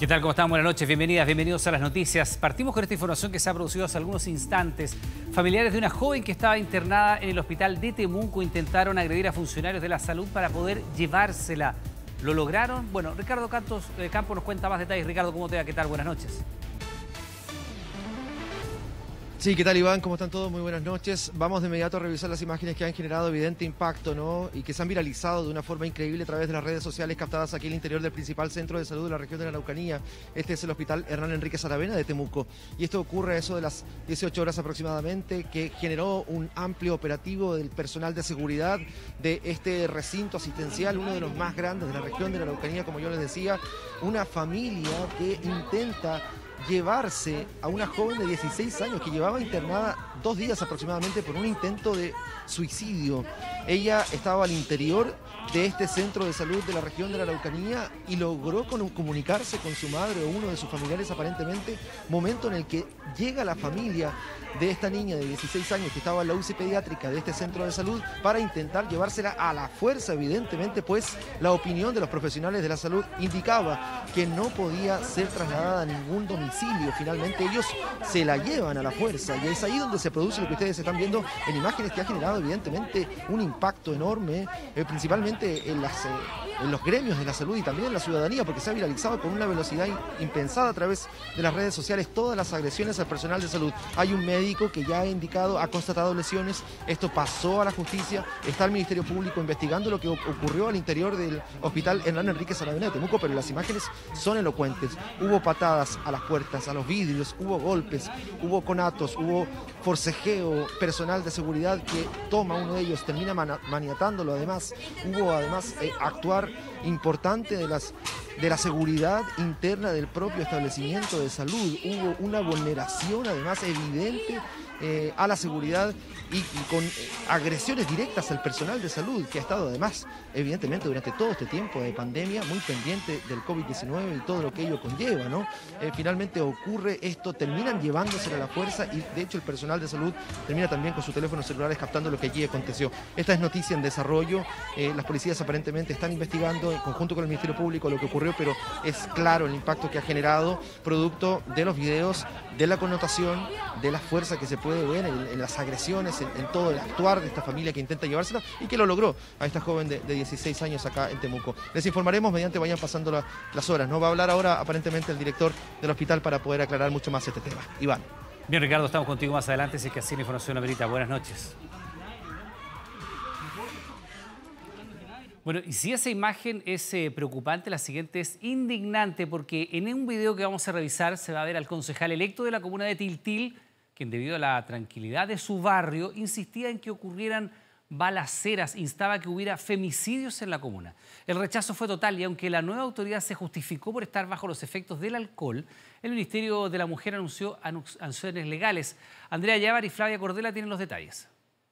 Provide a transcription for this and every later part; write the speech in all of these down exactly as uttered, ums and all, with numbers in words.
¿Qué tal? ¿Cómo están? Buenas noches, bienvenidas, bienvenidos a las noticias. Partimos con esta información que se ha producido hace algunos instantes. Familiares de una joven que estaba internada en el hospital de Temuco intentaron agredir a funcionarios de la salud para poder llevársela. ¿Lo lograron? Bueno, Ricardo Cantos, eh, Campo nos cuenta más detalles. Ricardo, ¿cómo te va? ¿Qué tal? Buenas noches. Sí, ¿qué tal, Iván? ¿Cómo están todos? Muy buenas noches. Vamos de inmediato a revisar las imágenes que han generado evidente impacto, ¿no? Y que se han viralizado de una forma increíble a través de las redes sociales captadas aquí en el interior del principal centro de salud de la región de la Araucanía. Este es el Hospital Hernán Enríquez Aravena de Temuco. Y esto ocurre a eso de las dieciocho horas aproximadamente, que generó un amplio operativo del personal de seguridad de este recinto asistencial, uno de los más grandes de la región de la Araucanía, como yo les decía. Una familia que intenta llevarse a una joven de dieciséis años que llevaba internada dos días aproximadamente por un intento de suicidio. Ella estaba al interior de este centro de salud de la región de la Araucanía y logró con, comunicarse con su madre o uno de sus familiares aparentemente, momento en el que llega la familia de esta niña de dieciséis años que estaba en la U C I pediátrica de este centro de salud para intentar llevársela a la fuerza, evidentemente, pues la opinión de los profesionales de la salud indicaba que no podía ser trasladada a ningún domicilio. Finalmente ellos se la llevan a la fuerza y es ahí donde se produce lo que ustedes están viendo en imágenes, que ha generado evidentemente un impacto enorme, eh, principalmente en, las, eh, en los gremios de la salud y también en la ciudadanía, porque se ha viralizado con una velocidad impensada a través de las redes sociales todas las agresiones al personal de salud. Hay un médico que ya ha indicado, ha constatado lesiones, esto pasó a la justicia, está el Ministerio Público investigando lo que ocurrió al interior del Hospital Hernán Enríquez Aravena de Temuco, pero las imágenes son elocuentes. Hubo patadas a las puertas, a los vidrios, hubo golpes, hubo conatos, hubo forcejeo, personal de seguridad que toma uno de ellos, termina maniatándolo. Además, hubo además eh, actuar importante de las de la seguridad interna del propio establecimiento de salud. Hubo una vulneración además evidente eh, a la seguridad y, y con eh, agresiones directas al personal de salud, que ha estado además evidentemente durante todo este tiempo de pandemia muy pendiente del COVID diecinueve y todo lo que ello conlleva, ¿no? Eh, finalmente ocurre esto, terminan llevándosela a la fuerza y de hecho el personal de salud termina también con sus teléfonos celulares captando lo que allí aconteció. Esta es noticia en desarrollo, eh, las policías aparentemente están investigando en conjunto con el Ministerio Público lo que ocurrió, pero es claro el impacto que ha generado producto de los videos, de la connotación, de la fuerza que se puede ver en, en las agresiones, en, en todo el actuar de esta familia que intenta llevársela y que lo logró a esta joven de, de dieciséis años acá en Temuco. Les informaremos mediante vayan pasando la, las horas, ¿no? Va a hablar ahora aparentemente el director del hospital para poder aclarar mucho más este tema. Iván. Bien, Ricardo, estamos contigo más adelante, si es que así la información amerita. Buenas noches. Bueno, y si esa imagen es eh, preocupante, la siguiente es indignante, porque en un video que vamos a revisar se va a ver al concejal electo de la comuna de Tiltil, quien debido a la tranquilidad de su barrio insistía en que ocurrieran balaceras, instaba que hubiera femicidios en la comuna. El rechazo fue total y aunque la nueva autoridad se justificó por estar bajo los efectos del alcohol, el Ministerio de la Mujer anunció sanciones legales. Andrea Llávar y Flavia Cordela tienen los detalles.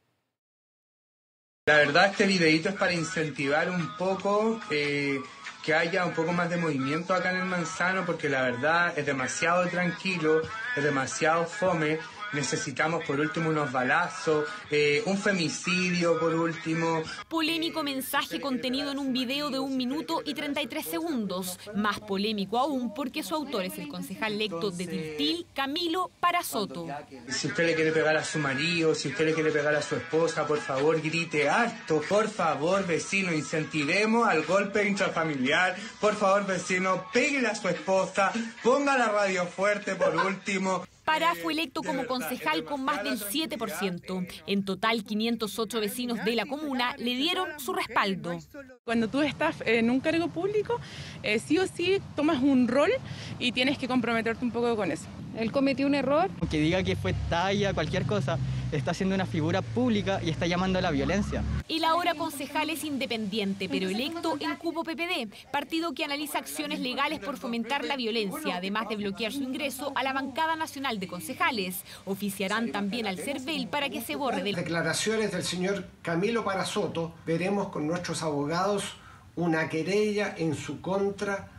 La verdad, este videíto es para incentivar un poco eh, que haya un poco más de movimiento acá en el Manzano, porque la verdad es demasiado tranquilo, es demasiado fome. Necesitamos por último unos balazos, eh, un femicidio por último. Polémico mensaje contenido en un video de un minuto y treinta y tres segundos. Más polémico aún porque su autor es el concejal electo de Tiltil, Camilo Parasoto. Si usted le quiere pegar a su marido, si usted le quiere pegar a su esposa, por favor grite alto. Por favor, vecino, incentivemos al golpe intrafamiliar. Por favor, vecino, péguele a su esposa, ponga la radio fuerte por último. Pará fue electo como concejal con más del siete por ciento. En total, quinientos ocho vecinos de la comuna le dieron su respaldo. Cuando tú estás en un cargo público, eh, sí o sí tomas un rol y tienes que comprometerte un poco con eso. Él cometió un error. Que diga que fue talla, cualquier cosa, está siendo una figura pública y está llamando a la violencia. El ahora concejal es independiente, pero electo en Cupo P P D, partido que analiza acciones legales por fomentar la violencia, además de bloquear su ingreso a la bancada nacional de concejales. Oficiarán también al CERVEL para que se borre del... Declaraciones del señor Camilo Parasoto, veremos con nuestros abogados una querella en su contra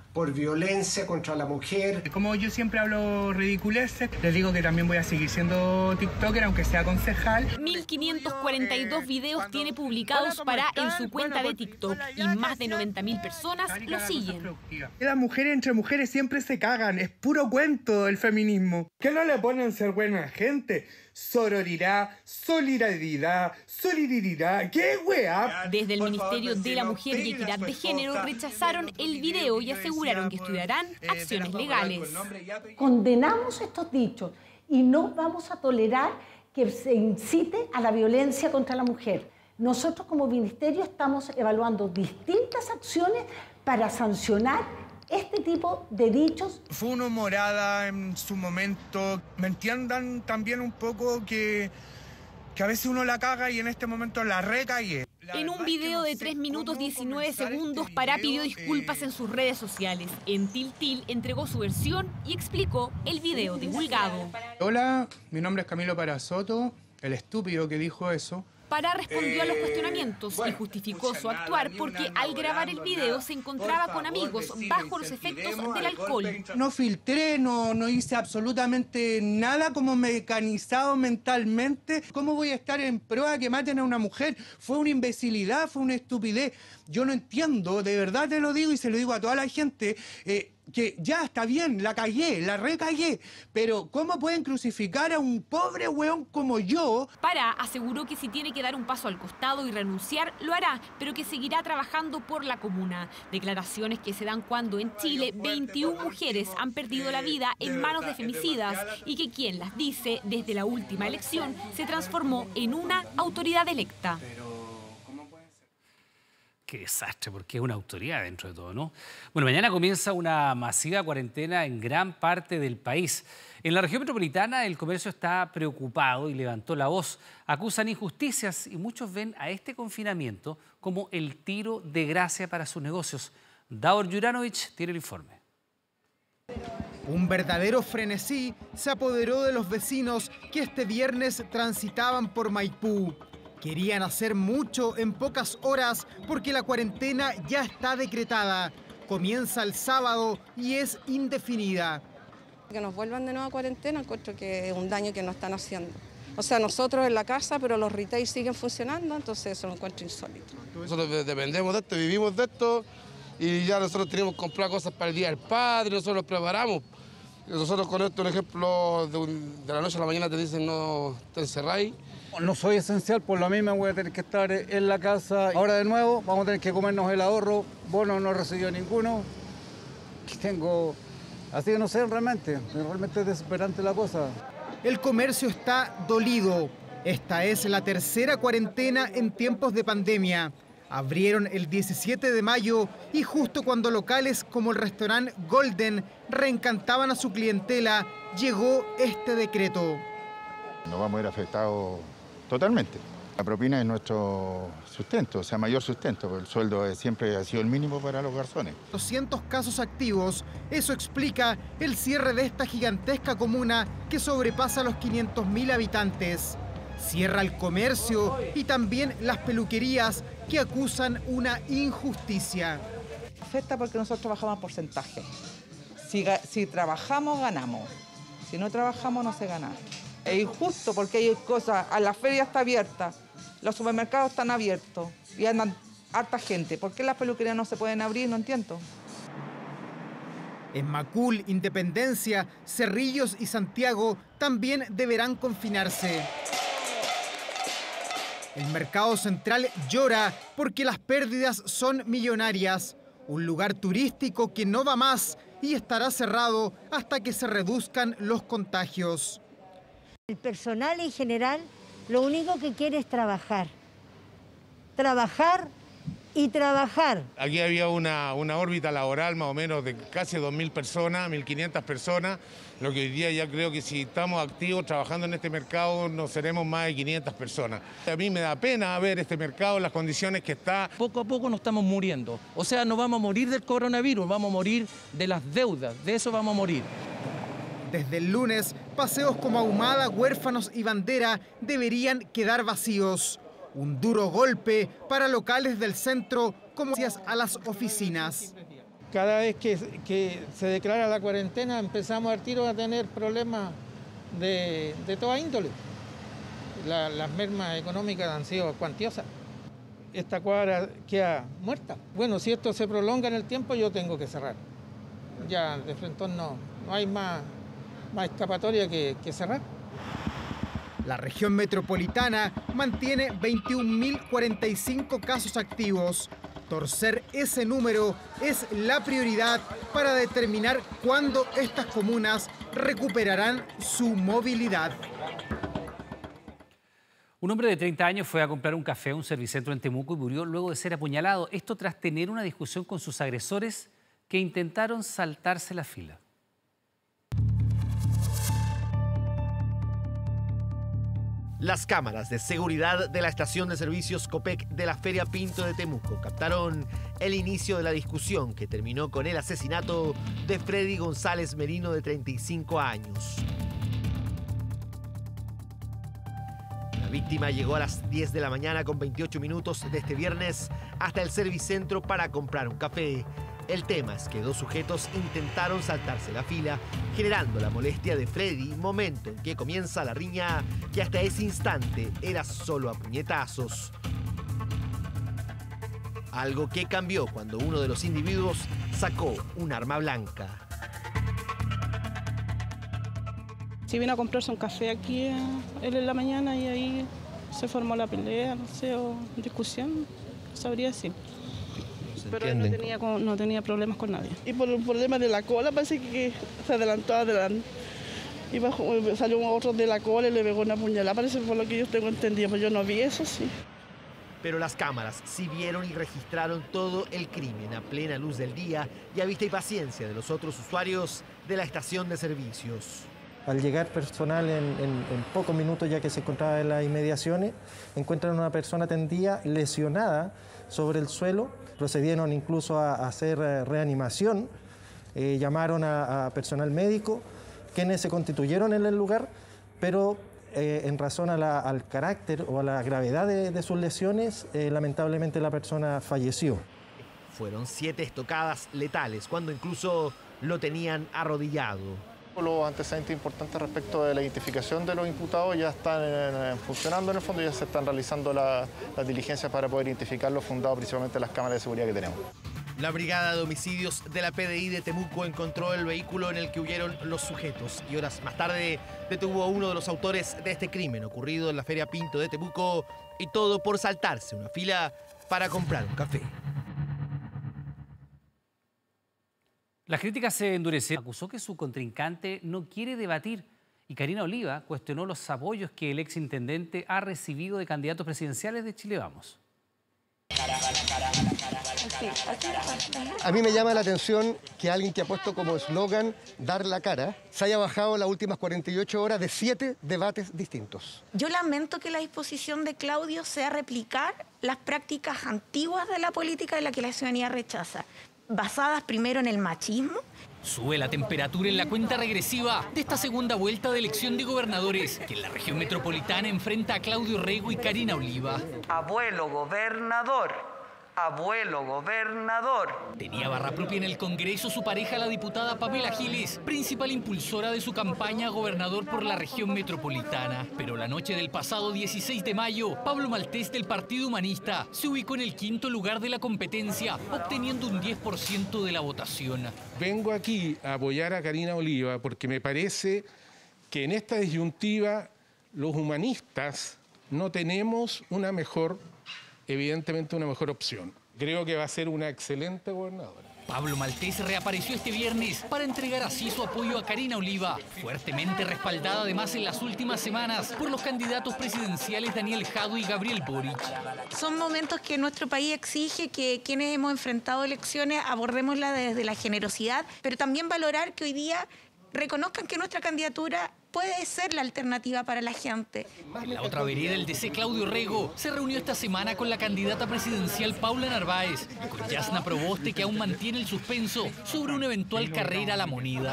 por violencia contra la mujer. Como yo siempre hablo ridiculeces, les digo que también voy a seguir siendo TikToker, aunque sea concejal. mil quinientos cuarenta y dos videos tiene publicados para en su cuenta de TikTok y más de noventa mil personas lo siguen. Las mujeres entre mujeres siempre se cagan, es puro cuento el feminismo. ¿Qué no le ponen ser buena gente? Sororidad, solidaridad, solidaridad, ¿qué weá? Desde el Ministerio de la Mujer y Equidad de Género rechazaron el video y aseguraron que estudiarán acciones legales. Condenamos estos dichos y no vamos a tolerar que se incite a la violencia contra la mujer. Nosotros como ministerio estamos evaluando distintas acciones para sancionar este tipo de dichos. Fue una morada en su momento. Me entiendan también un poco que, que a veces uno la caga y en este momento la recague. En un video de tres minutos diecinueve segundos, Pará pidió disculpas en sus redes sociales. En Tiltil entregó su versión y explicó el video divulgado. Hola, mi nombre es Camilo Pará Soto, el estúpido que dijo eso. Pará respondió a los cuestionamientos y justificó su actuar porque al grabar el video se encontraba con amigos bajo los efectos del alcohol. No filtré, no, no hice absolutamente nada como mecanizado mentalmente. ¿Cómo voy a estar en prueba que maten a una mujer? Fue una imbecilidad, fue una estupidez. Yo no entiendo, de verdad te lo digo y se lo digo a toda la gente, eh, que ya está bien, la cagué, la recagué, pero ¿cómo pueden crucificar a un pobre weón como yo? Pará aseguró que si tiene que dar un paso al costado y renunciar, lo hará, pero que seguirá trabajando por la comuna. Declaraciones que se dan cuando en Chile veintiuna mujeres han perdido la vida en manos de femicidas y que quien las dice desde la última elección se transformó en una autoridad electa. Qué desastre, porque es una autoridad dentro de todo, ¿no? Bueno, mañana comienza una masiva cuarentena en gran parte del país. En la región metropolitana el comercio está preocupado y levantó la voz. Acusan injusticias y muchos ven a este confinamiento como el tiro de gracia para sus negocios. Davor Juranovic tiene el informe. Un verdadero frenesí se apoderó de los vecinos que este viernes transitaban por Maipú. Querían hacer mucho en pocas horas porque la cuarentena ya está decretada. Comienza el sábado y es indefinida. Que nos vuelvan de nuevo a cuarentena, encuentro que es un daño que nos están haciendo. O sea, nosotros en la casa, pero los retail siguen funcionando, entonces eso lo encuentro insólito. Nosotros dependemos de esto, vivimos de esto y ya nosotros tenemos que comprar cosas para el Día del Padre, nosotros nos preparamos. Nosotros con esto, un ejemplo, de, un, de la noche a la mañana te dicen no te encerráis. No soy esencial, por lo mismo voy a tener que estar en la casa. Ahora de nuevo vamos a tener que comernos el ahorro. Bono no recibió ninguno. Tengo... Así que no sé realmente, realmente es desesperante la cosa. El comercio está dolido. Esta es la tercera cuarentena en tiempos de pandemia. Abrieron el diecisiete de mayo y justo cuando locales como el restaurante Golden reencantaban a su clientela, llegó este decreto. Nos vamos a ir afectados totalmente. La propina es nuestro sustento, o sea, mayor sustento. El sueldo siempre ha sido el mínimo para los garzones. doscientos casos activos, eso explica el cierre de esta gigantesca comuna que sobrepasa los quinientos mil habitantes. Cierra el comercio y también las peluquerías que acusan una injusticia. Afecta porque nosotros trabajamos a porcentaje. Si, si trabajamos, ganamos. Si no trabajamos, no se gana. Es injusto porque hay cosas, a la feria está abierta, los supermercados están abiertos y andan harta gente. ¿Por qué las peluquerías no se pueden abrir? No entiendo. En Macul, Independencia, Cerrillos y Santiago también deberán confinarse. El mercado central llora porque las pérdidas son millonarias. Un lugar turístico que no va más y estará cerrado hasta que se reduzcan los contagios. El personal en general lo único que quiere es trabajar. Trabajar y trabajar. Aquí había una, una órbita laboral más o menos de casi dos mil personas, mil quinientas personas, lo que hoy día ya creo que si estamos activos trabajando en este mercado no seremos más de quinientas personas. A mí me da pena ver este mercado en las condiciones que está. Poco a poco nos estamos muriendo, o sea, no vamos a morir del coronavirus, vamos a morir de las deudas, de eso vamos a morir. Desde el lunes, paseos como Ahumada, Huérfanos y Bandera deberían quedar vacíos. Un duro golpe para locales del centro como a las oficinas. Cada vez que, que se declara la cuarentena empezamos al tiro a tener problemas de, de toda índole. La, las mermas económicas han sido cuantiosas. Esta cuadra queda muerta. Bueno, si esto se prolonga en el tiempo, yo tengo que cerrar. Ya de frente no, no hay más, más escapatoria que, que cerrar. La región metropolitana mantiene veintiún mil cuarenta y cinco casos activos. Torcer ese número es la prioridad para determinar cuándo estas comunas recuperarán su movilidad. Un hombre de treinta años fue a comprar un café a un servicentro en Temuco y murió luego de ser apuñalado. Esto tras tener una discusión con sus agresores que intentaron saltarse la fila. Las cámaras de seguridad de la estación de servicios Copec de la Feria Pinto de Temuco captaron el inicio de la discusión que terminó con el asesinato de Freddy González Merino, de treinta y cinco años. La víctima llegó a las diez de la mañana con veintiocho minutos de este viernes hasta el servicentro para comprar un café. El tema es que dos sujetos intentaron saltarse la fila, generando la molestia de Freddy, momento en que comienza la riña que hasta ese instante era solo a puñetazos. Algo que cambió cuando uno de los individuos sacó un arma blanca. Sí, vino a comprarse un café aquí, eh, él en la mañana, y ahí se formó la pelea, no sé, o discusión, sabría decir. Pero él no tenía, no tenía problemas con nadie. Y por el problema de la cola parece que se adelantó adelante. Y bajo, salió otro de la cola y le pegó una puñalada, parece por lo que yo tengo entendido, pero yo no vi eso, sí. Pero las cámaras sí vieron y registraron todo el crimen a plena luz del día y a vista y paciencia de los otros usuarios de la estación de servicios. Al llegar personal en, en, en pocos minutos, ya que se encontraba en las inmediaciones, encuentran a una persona tendida, lesionada sobre el suelo. Procedieron incluso a, a hacer reanimación, eh, llamaron a, a personal médico, quienes se constituyeron en el lugar, pero eh, en razón a la, al carácter o a la gravedad de, de sus lesiones, eh, lamentablemente la persona falleció. Fueron siete estocadas letales, cuando incluso lo tenían arrodillado. Los antecedentes importantes respecto de la identificación de los imputados ya están eh, funcionando en el fondo, ya se están realizando la, las diligencias para poder identificarlos, fundado principalmente en las cámaras de seguridad que tenemos. La Brigada de Homicidios de la P D I de Temuco encontró el vehículo en el que huyeron los sujetos y horas más tarde detuvo a uno de los autores de este crimen ocurrido en la Feria Pinto de Temuco, y todo por saltarse una fila para comprar un café. Las críticas se endurecieron. Acusó que su contrincante no quiere debatir y Karina Oliva cuestionó los apoyos que el exintendente ha recibido de candidatos presidenciales de Chile Vamos. A mí me llama la atención que alguien que ha puesto como eslogan dar la cara se haya bajado las últimas cuarenta y ocho horas de siete debates distintos. Yo lamento que la disposición de Claudio sea replicar las prácticas antiguas de la política de la que la ciudadanía rechaza, basadas primero en el machismo. Sube la temperatura en la cuenta regresiva de esta segunda vuelta de elección de gobernadores, que en la región metropolitana enfrenta a Claudio Rego y Karina Oliva. Abuelo gobernador, abuelo gobernador. Tenía barra propia en el Congreso su pareja, la diputada Pamela Giles, principal impulsora de su campaña a gobernador por la región metropolitana. Pero la noche del pasado dieciséis de mayo, Pablo Maltés, del Partido Humanista, se ubicó en el quinto lugar de la competencia, obteniendo un diez por ciento de la votación. Vengo aquí a apoyar a Karina Oliva porque me parece que en esta disyuntiva los humanistas no tenemos una mejor, evidentemente una mejor opción. Creo que va a ser una excelente gobernadora. Pablo Maltés reapareció este viernes para entregar así su apoyo a Karina Oliva, fuertemente respaldada además en las últimas semanas por los candidatos presidenciales Daniel Jadue y Gabriel Boric. Son momentos que nuestro país exige que quienes hemos enfrentado elecciones abordémosla desde la generosidad, pero también valorar que hoy día reconozcan que nuestra candidatura puede ser la alternativa para la gente. En la otra vereda, el D C Claudio Rego se reunió esta semana con la candidata presidencial Paula Narváez y con Yasna Proboste, que aún mantiene el suspenso sobre una eventual carrera a la moneda.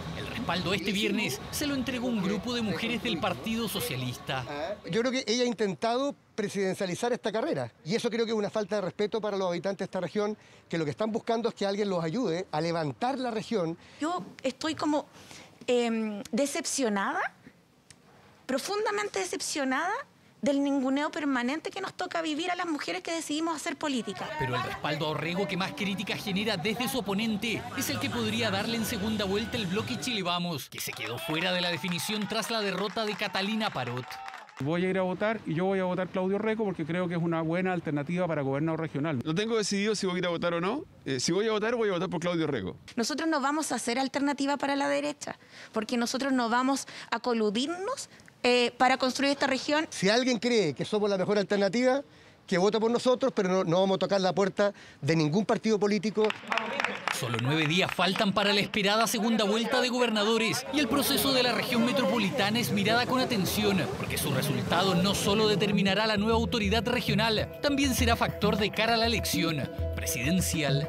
El respaldo este viernes se lo entregó un grupo de mujeres del Partido Socialista. Yo creo que ella ha intentado presidencializar esta carrera y eso creo que es una falta de respeto para los habitantes de esta región, que lo que están buscando es que alguien los ayude a levantar la región. Yo estoy como eh, decepcionada, profundamente decepcionada del ninguneo permanente que nos toca vivir a las mujeres que decidimos hacer política. Pero el respaldo a Orrego que más críticas genera desde su oponente es el que podría darle en segunda vuelta el bloque Chile Vamos, que se quedó fuera de la definición tras la derrota de Catalina Parot. Voy a ir a votar y yo voy a votar Claudio Orrego porque creo que es una buena alternativa para gobernador regional. No tengo decidido si voy a ir a votar o no. Eh, si voy a votar, voy a votar por Claudio Orrego. Nosotros no vamos a hacer alternativa para la derecha, porque nosotros no vamos a coludirnos Eh, para construir esta región. Si alguien cree que somos la mejor alternativa, que vote por nosotros, pero no, no vamos a tocar la puerta de ningún partido político. Solo nueve días faltan para la esperada segunda vuelta de gobernadores y el proceso de la región metropolitana es mirada con atención, porque su resultado no solo determinará la nueva autoridad regional, también será factor de cara a la elección presidencial.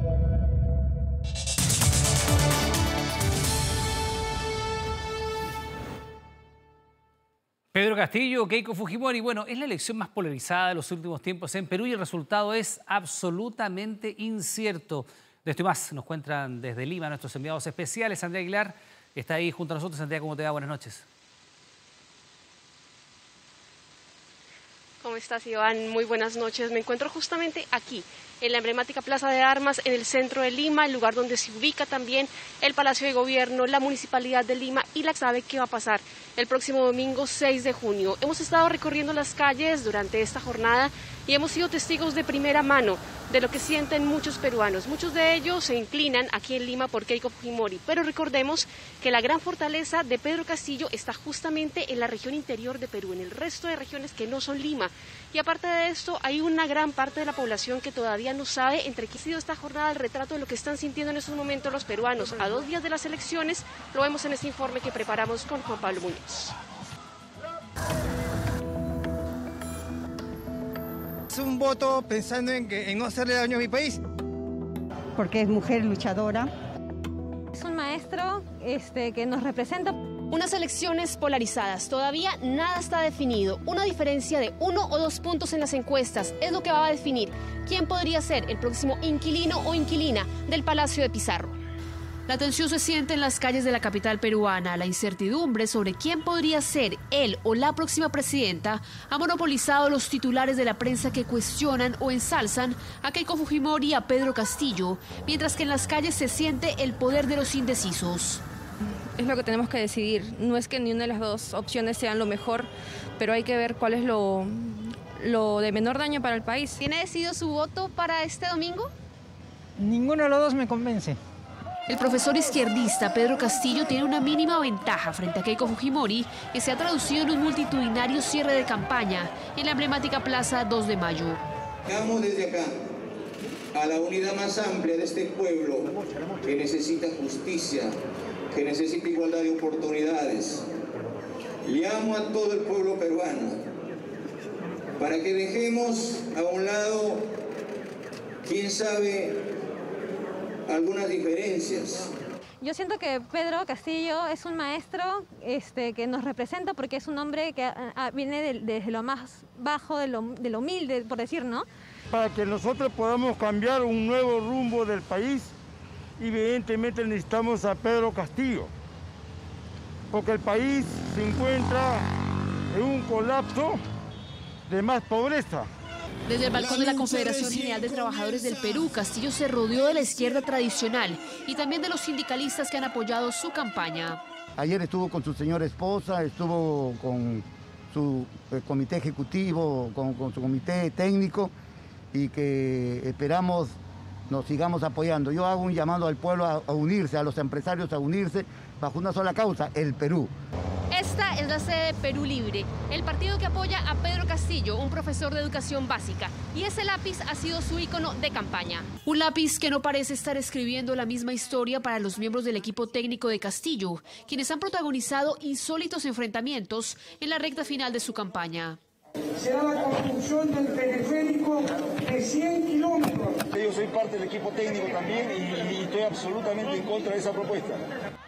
Pedro Castillo, Keiko Fujimori, bueno, es la elección más polarizada de los últimos tiempos en Perú y el resultado es absolutamente incierto. De esto y más nos cuentan desde Lima nuestros enviados especiales. Andrea Aguilar está ahí junto a nosotros. Andrea, ¿cómo te va? Buenas noches. ¿Cómo estás, Iván? Muy buenas noches. Me encuentro justamente aquí, en la emblemática Plaza de Armas, en el centro de Lima, el lugar donde se ubica también el Palacio de Gobierno, la Municipalidad de Lima y la sabe qué va a pasar el próximo domingo seis de junio. Hemos estado recorriendo las calles durante esta jornada y hemos sido testigos de primera mano de lo que sienten muchos peruanos. Muchos de ellos se inclinan aquí en Lima por Keiko Fujimori, pero recordemos que la gran fortaleza de Pedro Castillo está justamente en la región interior de Perú, en el resto de regiones que no son Lima. Y aparte de esto, hay una gran parte de la población que todavía no sabe entre qué ha sido esta jornada el retrato de lo que están sintiendo en estos momentos los peruanos. A dos días de las elecciones, lo vemos en este informe que preparamos con Juan Pablo Muñoz. Es un voto pensando en, que, en no hacerle daño a mi país. Porque es mujer luchadora. Es un maestro este, que nos representa. Unas elecciones polarizadas, todavía nada está definido. Una diferencia de uno o dos puntos en las encuestas es lo que va a definir quién podría ser el próximo inquilino o inquilina del Palacio de Pizarro. La tensión se siente en las calles de la capital peruana. La incertidumbre sobre quién podría ser él o la próxima presidenta ha monopolizado los titulares de la prensa que cuestionan o ensalzan a Keiko Fujimori y a Pedro Castillo, mientras que en las calles se siente el poder de los indecisos. Es lo que tenemos que decidir. No es que ni una de las dos opciones sean lo mejor, pero hay que ver cuál es lo, lo de menor daño para el país. ¿Tiene decidido su voto para este domingo? Ninguno de los dos me convence. El profesor izquierdista Pedro Castillo tiene una mínima ventaja frente a Keiko Fujimori, que se ha traducido en un multitudinario cierre de campaña en la emblemática Plaza dos de Mayo. Llamo desde acá a la unidad más amplia de este pueblo que necesita justicia, que necesita igualdad de oportunidades. Llamo a todo el pueblo peruano para que dejemos a un lado, quién sabe, algunas diferencias. Yo siento que Pedro Castillo es un maestro este, que nos representa porque es un hombre que a, a, viene de, desde lo más bajo, de lo, de lo humilde, por decir, ¿no? Para que nosotros podamos cambiar un nuevo rumbo del país, evidentemente necesitamos a Pedro Castillo, porque el país se encuentra en un colapso de más pobreza. Desde el balcón de la Confederación General de Trabajadores del Perú, Castillo se rodeó de la izquierda tradicional y también de los sindicalistas que han apoyado su campaña. Ayer estuvo con su señora esposa, estuvo con su eh, comité ejecutivo, con, con su comité técnico y que esperamos nos sigamos apoyando. Yo hago un llamado al pueblo a, a unirse, a los empresarios a unirse bajo una sola causa, el Perú. Esta es la sede de Perú Libre, el partido que apoya a Pedro Castillo, un profesor de educación básica. Y ese lápiz ha sido su ícono de campaña. Un lápiz que no parece estar escribiendo la misma historia para los miembros del equipo técnico de Castillo, quienes han protagonizado insólitos enfrentamientos en la recta final de su campaña. Será la construcción del teleférico de cien kilómetros. Yo soy parte del equipo técnico también y, y estoy absolutamente en contra de esa propuesta.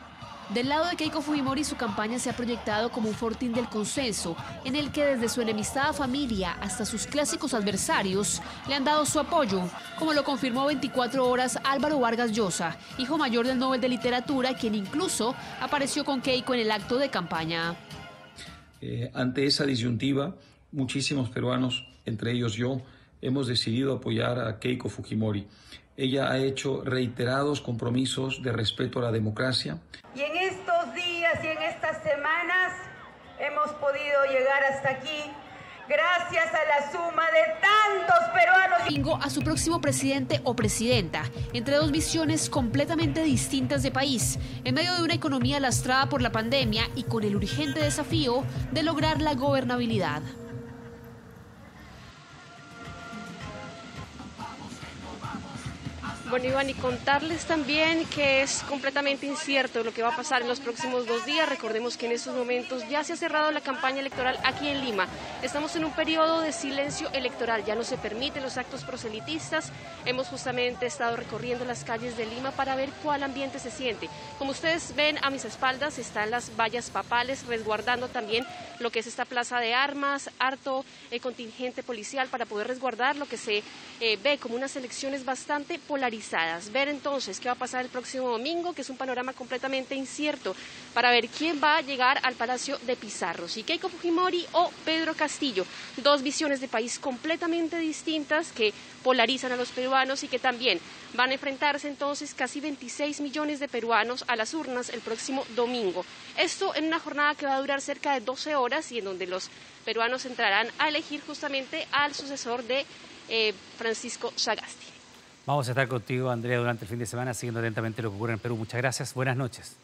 Del lado de Keiko Fujimori, su campaña se ha proyectado como un fortín del consenso, en el que desde su enemistada familia hasta sus clásicos adversarios le han dado su apoyo, como lo confirmó veinticuatro horas Álvaro Vargas Llosa, hijo mayor del Nobel de Literatura, quien incluso apareció con Keiko en el acto de campaña. Eh, ante esa disyuntiva, muchísimos peruanos, entre ellos yo, hemos decidido apoyar a Keiko Fujimori. Ella ha hecho reiterados compromisos de respeto a la democracia. Y en estos días y en estas semanas hemos podido llegar hasta aquí gracias a la suma de tantos peruanos. Domingo a su próximo presidente o presidenta, entre dos visiones completamente distintas de país, en medio de una economía lastrada por la pandemia y con el urgente desafío de lograr la gobernabilidad. Bueno, Iván, y contarles también que es completamente incierto lo que va a pasar en los próximos dos días. Recordemos que en estos momentos ya se ha cerrado la campaña electoral aquí en Lima. Estamos en un periodo de silencio electoral, ya no se permiten los actos proselitistas. Hemos justamente estado recorriendo las calles de Lima para ver cuál ambiente se siente. Como ustedes ven a mis espaldas están las vallas papales resguardando también lo que es esta plaza de armas, harto eh, contingente policial para poder resguardar lo que se eh, ve como unas elecciones bastante polarizadas. Ver entonces qué va a pasar el próximo domingo, que es un panorama completamente incierto, para ver quién va a llegar al Palacio de Pizarro, si Keiko Fujimori o Pedro Castillo. Dos visiones de país completamente distintas que polarizan a los peruanos y que también van a enfrentarse entonces casi veintiséis millones de peruanos a las urnas el próximo domingo. Esto en una jornada que va a durar cerca de doce horas y en donde los peruanos entrarán a elegir justamente al sucesor de eh, Francisco Sagasti. Vamos a estar contigo, Andrea, durante el fin de semana, siguiendo atentamente lo que ocurre en Perú. Muchas gracias. Buenas noches.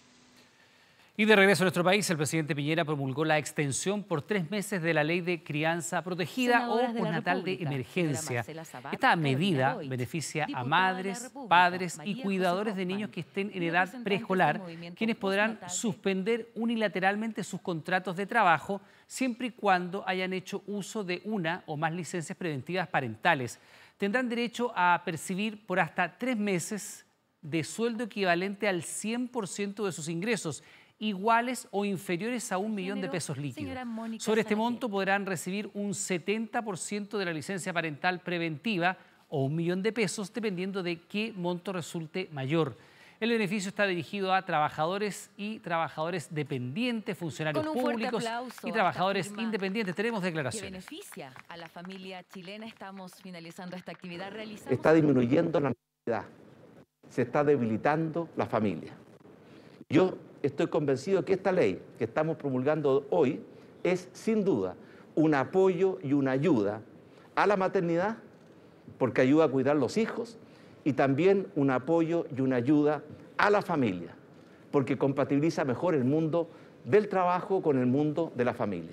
Y de regreso a nuestro país, el presidente Piñera promulgó la extensión por tres meses de la ley de crianza protegida o postnatal de emergencia. Esta medida beneficia a madres, padres y cuidadores de niños que estén en edad preescolar, quienes podrán suspender unilateralmente sus contratos de trabajo siempre y cuando hayan hecho uso de una o más licencias preventivas parentales. Tendrán derecho a percibir por hasta tres meses de sueldo equivalente al cien por ciento de sus ingresos, iguales o inferiores a un millón de pesos líquidos. Sobre este monto podrán recibir un setenta por ciento de la licencia parental preventiva o un millón de pesos, dependiendo de qué monto resulte mayor. El beneficio está dirigido a trabajadores y trabajadores dependientes, funcionarios públicos y trabajadores independientes. Tenemos declaraciones. Que beneficia a la familia chilena. Estamos finalizando esta actividad. Realizamos... Está disminuyendo la natalidad, se está debilitando la familia. Yo estoy convencido que esta ley que estamos promulgando hoy es sin duda un apoyo y una ayuda a la maternidad, porque ayuda a cuidar los hijos, y también un apoyo y una ayuda a la familia, porque compatibiliza mejor el mundo del trabajo con el mundo de la familia.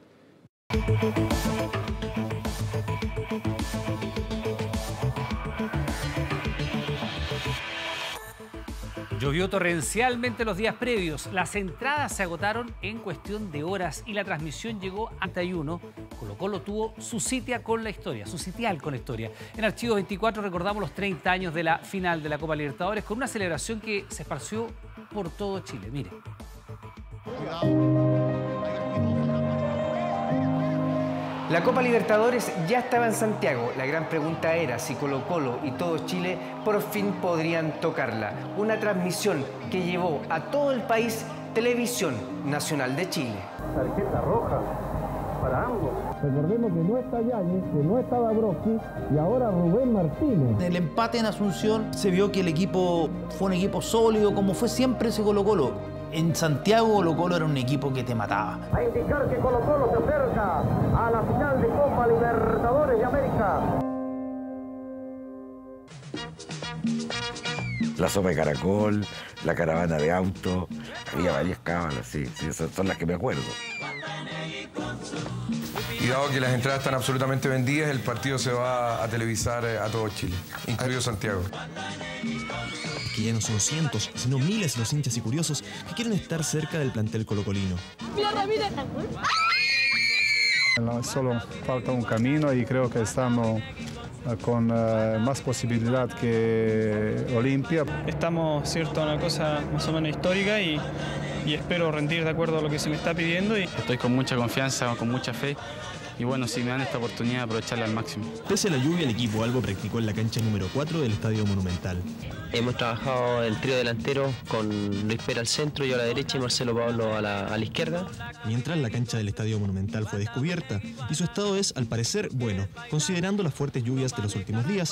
Llovió torrencialmente los días previos, las entradas se agotaron en cuestión de horas y la transmisión llegó a treinta y uno. Colo-Colo tuvo su sitia con la historia, su sitial con la historia. En Archivos veinticuatro recordamos los treinta años de la final de la Copa Libertadores con una celebración que se esparció por todo Chile. Mire. La Copa Libertadores ya estaba en Santiago. La gran pregunta era si Colo-Colo y todo Chile por fin podrían tocarla. Una transmisión que llevó a todo el país Televisión Nacional de Chile. Tarjeta roja para ambos. Recordemos que no está Yáñez, que no estaba Broski y ahora Rubén Martínez. En el empate en Asunción se vio que el equipo fue un equipo sólido, como fue siempre ese Colo-Colo. En Santiago, Colo-Colo era un equipo que te mataba. A indicar que Colo-Colo se acerca a la final de Copa Libertadores de América. La sopa de caracol, la caravana de auto, había varias cábalas, sí, sí, esas son las que me acuerdo. Y dado que las entradas están absolutamente vendidas, el partido se va a televisar a todo Chile, incluido Santiago. Que ya no son cientos, sino miles los hinchas y curiosos que quieren estar cerca del plantel colocolino. Mira, mira. Solo falta un camino y creo que estamos con uh, más posibilidad que Olimpia. Estamos, cierto, una cosa más o menos histórica y, y espero rendir de acuerdo a lo que se me está pidiendo. Y estoy con mucha confianza, con mucha fe. Y bueno, si me dan esta oportunidad, aprovecharla al máximo. Pese a la lluvia, el equipo albo practicó en la cancha número cuatro del Estadio Monumental. Hemos trabajado el trío delantero con Luis Pera al centro, yo a la derecha y Marcelo Pablo a la, a la izquierda. Mientras la cancha del Estadio Monumental fue descubierta y su estado es, al parecer, bueno, considerando las fuertes lluvias de los últimos días.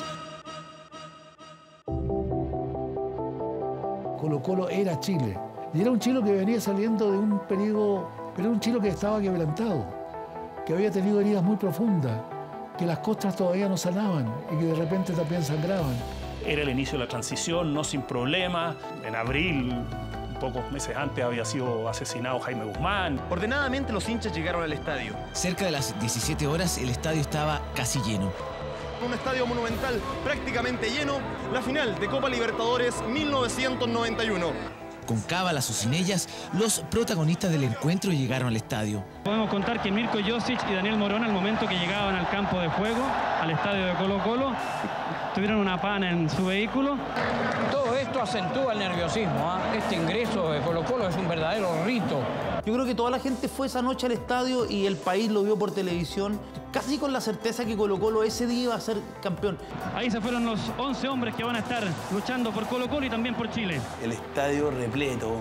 Colo-Colo era Chile. Y era un Chile que venía saliendo de un periodo, pero era un Chile que estaba quebrantado, que había tenido heridas muy profundas, que las costras todavía no sanaban y que de repente también sangraban. Era el inicio de la transición, no sin problemas. En abril, pocos meses antes, había sido asesinado Jaime Guzmán. Ordenadamente los hinchas llegaron al estadio. Cerca de las diecisiete horas, el estadio estaba casi lleno. Un estadio monumental prácticamente lleno, la final de Copa Libertadores mil novecientos noventa y uno. Con cábalas o sin ellas, los protagonistas del encuentro llegaron al estadio. Podemos contar que Mirko Josic y Daniel Morón, al momento que llegaban al campo de juego, al estadio de Colo-Colo, tuvieron una pana en su vehículo. Todo esto acentúa el nerviosismo, ¿eh? Este ingreso de Colo-Colo es un verdadero rito. Yo creo que toda la gente fue esa noche al estadio y el país lo vio por televisión, casi con la certeza que Colo-Colo ese día iba a ser campeón. Ahí se fueron los once hombres que van a estar luchando por Colo-Colo y también por Chile. El estadio repleto.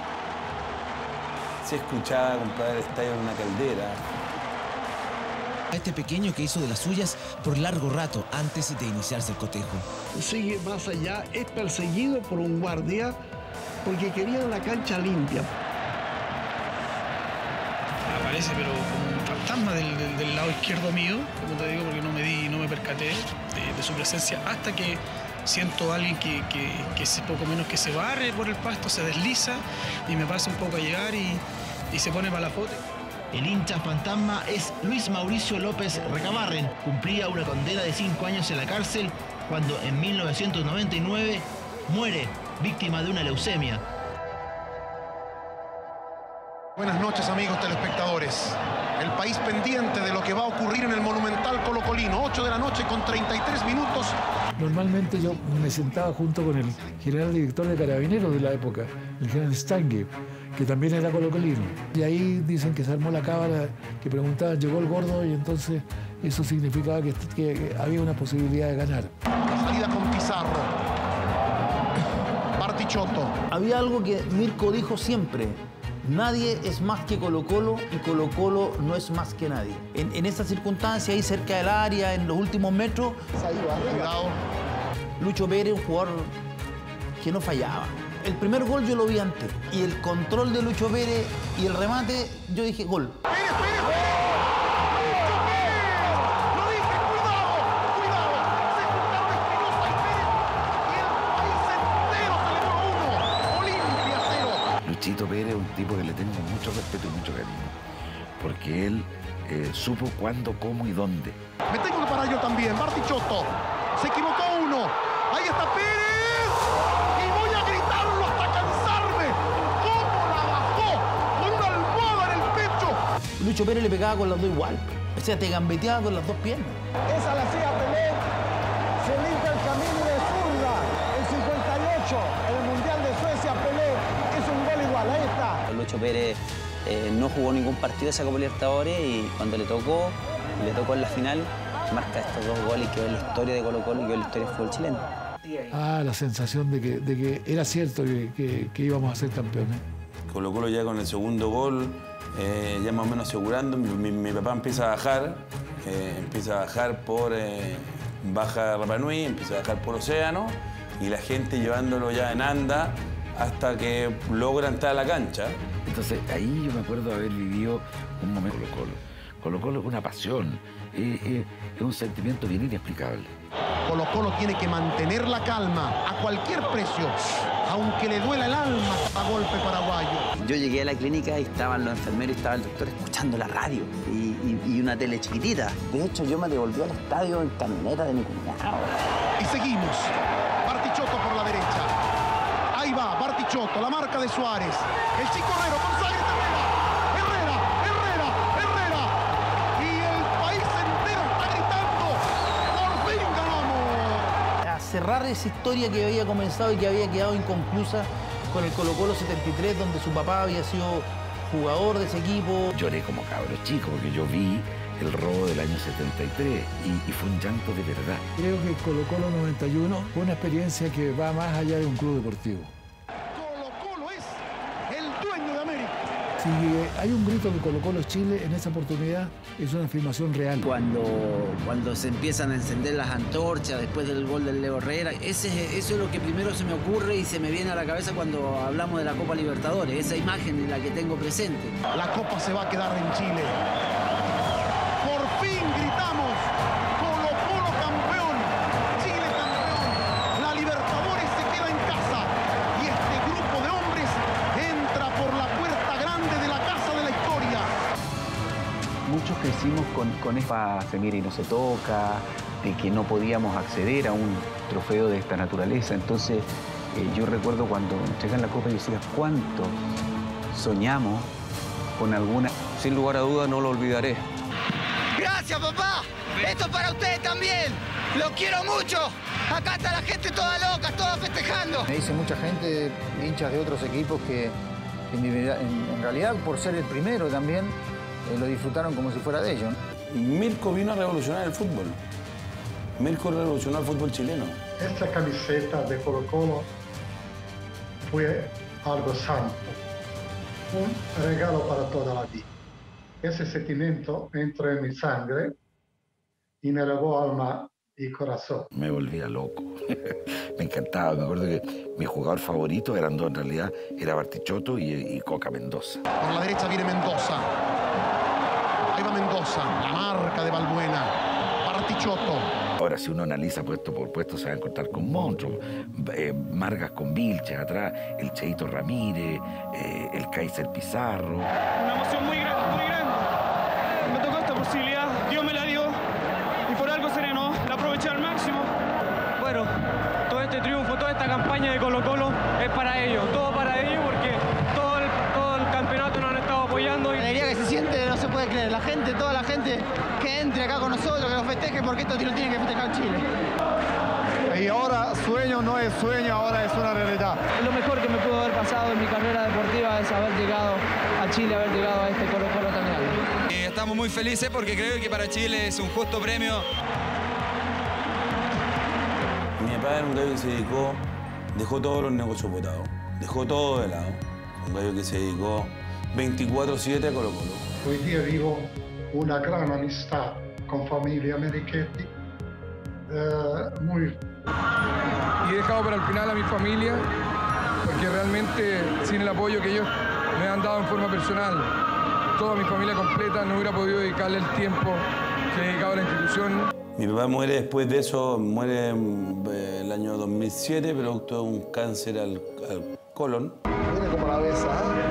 Se escuchaba, compadre, el estadio en una caldera. A este pequeño que hizo de las suyas por largo rato antes de iniciarse el cotejo. Sigue más allá, es perseguido por un guardia porque quería una cancha limpia. Aparece pero como un fantasma del, del, del lado izquierdo mío, como te digo, porque no me di, no me percaté de, de su presencia hasta que siento a alguien que, que, que es poco menos que se barre por el pasto, se desliza y me pasa un poco a llegar y, y se pone para la foto. El hincha fantasma es Luis Mauricio López Recabarren. Cumplía una condena de cinco años en la cárcel cuando en mil novecientos noventa y nueve muere víctima de una leucemia. Buenas noches, amigos telespectadores. El país pendiente de lo que va a ocurrir en el Monumental Colocolino. ocho de la noche con treinta y tres minutos. Normalmente yo me sentaba junto con el general director de Carabineros de la época, el general Stange, que también era colocolino. Y ahí dicen que se armó la cábala, que preguntaban, llegó el gordo, y entonces eso significaba que, que, que había una posibilidad de ganar. La salida con Pizarro. Bartichotto. Había algo que Mirko dijo siempre. Nadie es más que Colo-Colo y Colo-Colo no es más que nadie. En, en esa circunstancia, ahí cerca del área, en los últimos metros, Cuidado. Lucho Pérez, un jugador que no fallaba. El primer gol yo lo vi antes y el control de Lucho Pérez y el remate, yo dije gol. ¡Pérez, Pérez, Pérez! ¡Lucho Pérez! ¡Lo dije! ¡Cuidado! ¡Cuidado! Se juntaron Espinosa y Pérez y el país entero celebró uno. Olimpia cero. Luchito Pérez es un tipo que le tengo mucho respeto y mucho cariño, porque él eh, supo cuándo, cómo y dónde. Me tengo que parar yo también. Bartichotto. Se equivocó uno. Ahí está Pérez. Y voy a gritarlo hasta cansarme. ¿Cómo la bajó? Con una almohada en el pecho. Lucho Pérez le pegaba con las dos igual. O sea, te gambeteaba con las dos piernas. Esa la hacía Pelé. Se limpia el camino de zurda. El cincuenta y ocho. En el Mundial de Suecia, Pelé hizo un gol igual. Ahí está. Lucho Pérez eh, no jugó ningún partido de esa Copa Libertadores y cuando le tocó, le tocó en la final, marca estos dos goles y quedó en la historia de Colo-Colo y quedó en la historia del fútbol chileno. Ah, la sensación de que, de que era cierto que, que, que íbamos a ser campeones. Colo-Colo ya con el segundo gol, eh, ya más o menos asegurando, mi, mi, mi papá empieza a bajar, eh, empieza a bajar por eh, Baja Rapa Nui, empieza a bajar por Océano y la gente llevándolo ya en anda hasta que logra entrar a la cancha. Entonces ahí yo me acuerdo de haber vivido un momento Colo-Colo. Colo-Colo es una pasión, es, es, es un sentimiento bien inexplicable. Colo-Colo tiene que mantener la calma a cualquier precio, aunque le duela el alma a golpe paraguayo. Yo llegué a la clínica y estaban los enfermeros y estaba el doctor escuchando la radio y, y, y una tele chiquitita. De hecho, yo me devolví al estadio en camioneta de mi cuñado. Y seguimos. Bartichotto por la derecha. Ahí va, Bartichotto, la marca de Suárez. El chico Herrero, González Herrera. Herrera, Herrera, Herrera. Y el país entero está gritando. Por fin ganó cerrar esa historia que había comenzado y que había quedado inconclusa con el Colo-Colo setenta y tres, donde su papá había sido jugador de ese equipo. Lloré como cabro chico porque yo vi el robo del año setenta y tres y, y fue un llanto de verdad. Creo que Colo-Colo noventa y uno fue una experiencia que va más allá de un club deportivo. Colo-Colo es el dueño de América. Si hay un grito de Colo-Colo es Chile, en esa oportunidad es una afirmación real. Cuando, cuando se empiezan a encender las antorchas después del gol del Leo Herrera, ese, eso es lo que primero se me ocurre y se me viene a la cabeza cuando hablamos de la Copa Libertadores. Esa imagen es la que tengo presente. La Copa se va a quedar en Chile. Por fin gritamos, Colo-Colo campeón, Chile campeón, la Libertadores se queda en casa y este grupo de hombres entra por la puerta grande de la casa de la historia. Muchos crecimos con, con esta se mira y no se toca, de que no podíamos acceder a un trofeo de esta naturaleza. Entonces eh, yo recuerdo cuando entregan la Copa y decía, ¿cuánto soñamos con alguna? Sin lugar a dudas no lo olvidaré. ¡Gracias, papá! ¡Esto es para ustedes también! ¡Los quiero mucho! Acá está la gente toda loca, toda festejando. Me dice mucha gente, hinchas de otros equipos, que, que en, en, en realidad, por ser el primero también, eh, lo disfrutaron como si fuera de ellos. Mirko vino a revolucionar el fútbol. Mirko revolucionó el fútbol chileno. Esta camiseta de Colo-Colo fue algo santo, un regalo para toda la vida. Ese sentimiento entró en mi sangre y me elevó alma y corazón. Me volvía loco. Me encantaba. Me acuerdo que mi jugador favorito eran dos en realidad, era Bartichotto y, y Coca Mendoza. Por la derecha viene Mendoza. Ahí va Mendoza, la marca de Balbuena. Bartichotto. Ahora, si uno analiza puesto por puesto, se va a encontrar con monstruos. Eh, Margas con Vilches atrás, el Cheito Ramírez, eh, el Kaiser Pizarro. Una emoción muy grande, muy grande. Me tocó esta posibilidad, Dios me la dio y por algo sereno, la aproveché al máximo. Bueno, todo este triunfo, toda esta campaña de Colo-Colo es para ellos, todo para ellos porque todo el, todo el campeonato nos han estado apoyando. La alegría que se siente no se puede creer, la gente, toda la gente que entre acá con nosotros, que nos festeje porque esto lo tiene que festejar Chile. Y ahora sueño no es sueño, ahora es una realidad. Lo mejor que me pudo haber pasado en mi carrera deportiva es haber llegado a Chile, haber llegado a este Colo-Colo tan grande. Eh, estamos muy felices porque creo que para Chile es un justo premio. Mi papá era un gallo que se dedicó, dejó todos los negocios botados, dejó todo de lado. Un gallo que se dedicó veinticuatro siete a Colo-Colo. Hoy día vivo una gran amistad con familia Merichetti, eh, muy... Y he dejado para el final a mi familia, porque realmente sin el apoyo que ellos me han dado en forma personal, toda mi familia completa no hubiera podido dedicarle el tiempo que he dedicado a la institución. Mi papá muere después de eso, muere en el año dos mil siete, producto de un cáncer al, al colon. Mira cómo la besa, ¿eh?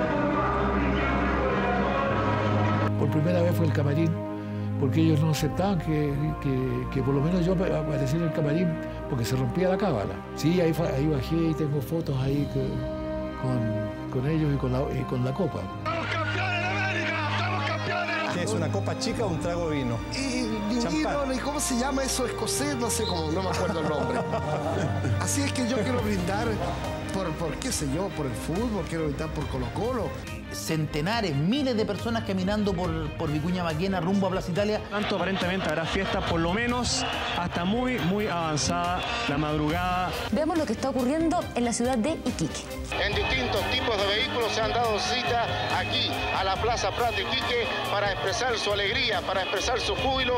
Por primera vez fue el camarín, porque ellos no aceptaban que, que, que por lo menos yo apareciera en el camarín, porque se rompía la cábala. Sí, ahí, ahí bajé y tengo fotos ahí que, con, con ellos y con, la, y con la copa. ¡Somos campeones de América! ¡Somos campeones! ¿Qué es, una copa chica o un trago de vino? Y, vino, ¿y cómo se llama eso? Escocés, no sé cómo, no me acuerdo el nombre. Así es que yo quiero brindar por, por, qué sé yo, por el fútbol, quiero brindar por Colo-Colo. Centenares, miles de personas caminando por, por Vicuña Maquena rumbo a Plaza Italia. Tanto aparentemente habrá fiesta, por lo menos hasta muy, muy avanzada la madrugada. Veamos lo que está ocurriendo en la ciudad de Iquique. En distintos tipos de vehículos se han dado cita aquí, a la Plaza Prat Iquique, para expresar su alegría, para expresar su júbilo.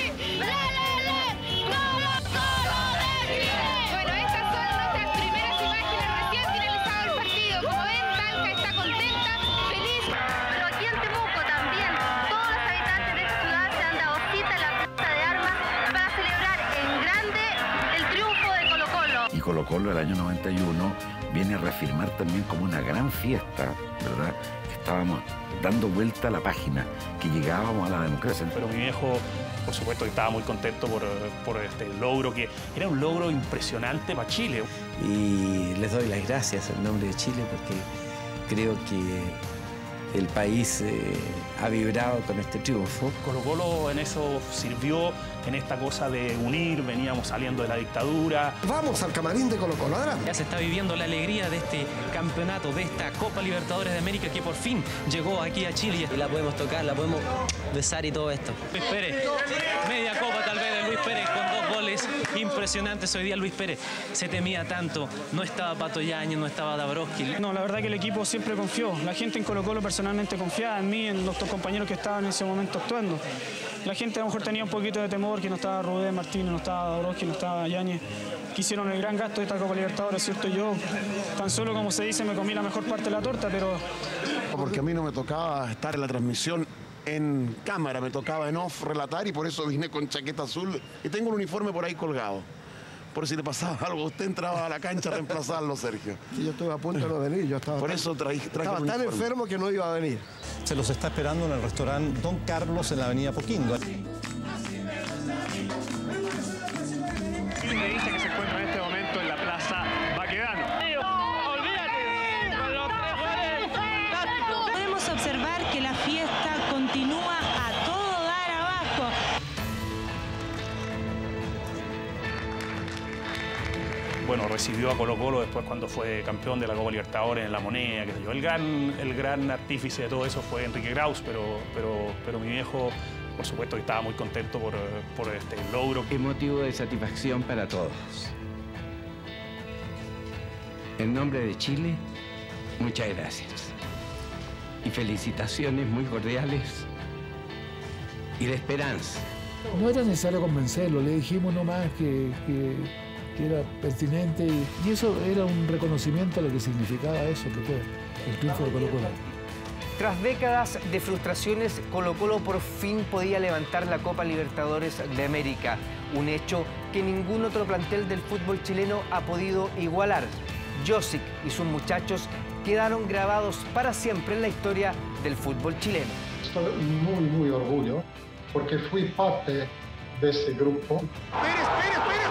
Bueno, estas son nuestras primeras imágenes recién finalizado el partido. Como ven, Talca está contenta, feliz. Pero aquí en Temuco también, todos los habitantes de esta ciudad se han dado cita en la Plaza de Armas para celebrar en grande el triunfo de Colo-Colo. Y Colo-Colo el año noventa y uno viene a reafirmar también como una gran fiesta, ¿verdad? Estábamos dando vuelta a la página, que llegábamos a la democracia. Pero mi viejo, por supuesto, estaba muy contento por, por este logro, que era un logro impresionante para Chile. Y les doy las gracias en nombre de Chile porque creo que el país eh, ha vibrado con este triunfo. Colo Colo en eso sirvió, en esta cosa de unir, veníamos saliendo de la dictadura. Vamos al camarín de Colo Colo, adelante. Ya se está viviendo la alegría de este campeonato, de esta Copa Libertadores de América que por fin llegó aquí a Chile. Y la podemos tocar, la podemos besar y todo esto. Luis Pérez, media copa tal vez de Luis Pérez con dos goles impresionantes. Hoy día Luis Pérez se temía tanto, no estaba Pato Yáñez, no estaba Dabrowski. No, la verdad que el equipo siempre confió, la gente en Colo Colo personalmente confiaba en mí, en los dos compañeros que estaban en ese momento actuando. La gente a lo mejor tenía un poquito de temor, que no estaba Rubén Martínez, no estaba Dabrowski, no estaba Yáñez, que hicieron el gran gasto de esta Copa Libertadores, ¿cierto? Yo, tan solo como se dice, me comí la mejor parte de la torta, pero... Porque a mí no me tocaba estar en la transmisión en cámara, me tocaba en off relatar y por eso vine con chaqueta azul y tengo un uniforme por ahí colgado. Por si le pasaba algo, usted entraba a la cancha a reemplazarlo, Sergio. Sí, yo estuve a punto de no venir, yo estaba por tan, eso traje, traje estaba tan enfermo que no iba a venir. Se los está esperando en el restaurante Don Carlos en la avenida Poquingo. Y me dice que se encuentra en este momento en la plaza Baquedano. Podemos observar que la fiesta continúa a todo dar abajo. Bueno, recibió a Colo Colo después cuando fue campeón de la Copa Libertadores en La Moneda, qué sé yo. El gran, el gran artífice de todo eso fue Enrique Graus, pero, pero, pero mi viejo, por supuesto, que estaba muy contento por, por este logro. Es motivo de satisfacción para todos. En nombre de Chile, muchas gracias. Y felicitaciones muy cordiales y de esperanza. No era necesario convencerlo, le dijimos nomás que, que, que era pertinente y, y eso era un reconocimiento a lo que significaba eso, que fue el triunfo de Colo Colo. Tras décadas de frustraciones, Colo Colo por fin podía levantar la Copa Libertadores de América, un hecho que ningún otro plantel del fútbol chileno ha podido igualar. Josic y sus muchachos quedaron grabados para siempre en la historia del fútbol chileno. Estoy muy, muy orgulloso porque fui parte de ese grupo. ¡Pérez, Pérez, Pérez!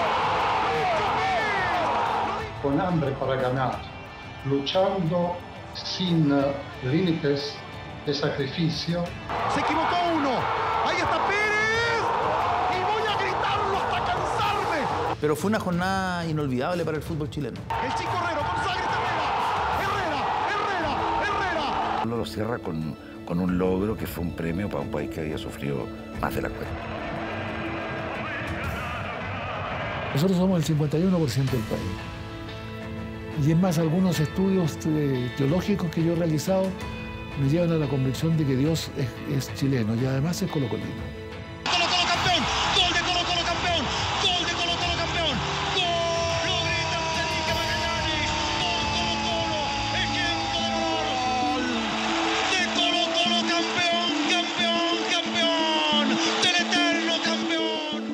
Con hambre para ganar, luchando sin uh, límites de sacrificio. Se equivocó uno. Ahí está Pérez. Y voy a gritarlo hasta cansarme. Pero fue una jornada inolvidable para el fútbol chileno. El chico Herrero con sangre Herrera. Herrera, Herrera, Herrera. Lo cierra con, con un logro que fue un premio para un país que había sufrido más de la cuenta. Nosotros somos el cincuenta y uno por ciento del país. Y es más, algunos estudios eh, teológicos que yo he realizado me llevan a la convicción de que Dios es, es chileno y además es colocolino. Colo Colo campeón, gol de Colo Colo campeón, gol de Colo Colo campeón, gol, lo grita Enrique Magallanes, gol Colo Colo, ejemplo de valor, de Colo Colo campeón, campeón, campeón, del eterno campeón.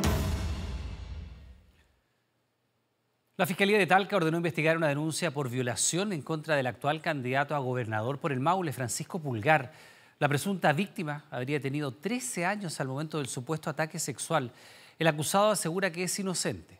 La Fiscalía de Talca ordenó investigar una denuncia por violación en contra del actual candidato a gobernador por el Maule, Francisco Pulgar. La presunta víctima habría tenido trece años al momento del supuesto ataque sexual. El acusado asegura que es inocente.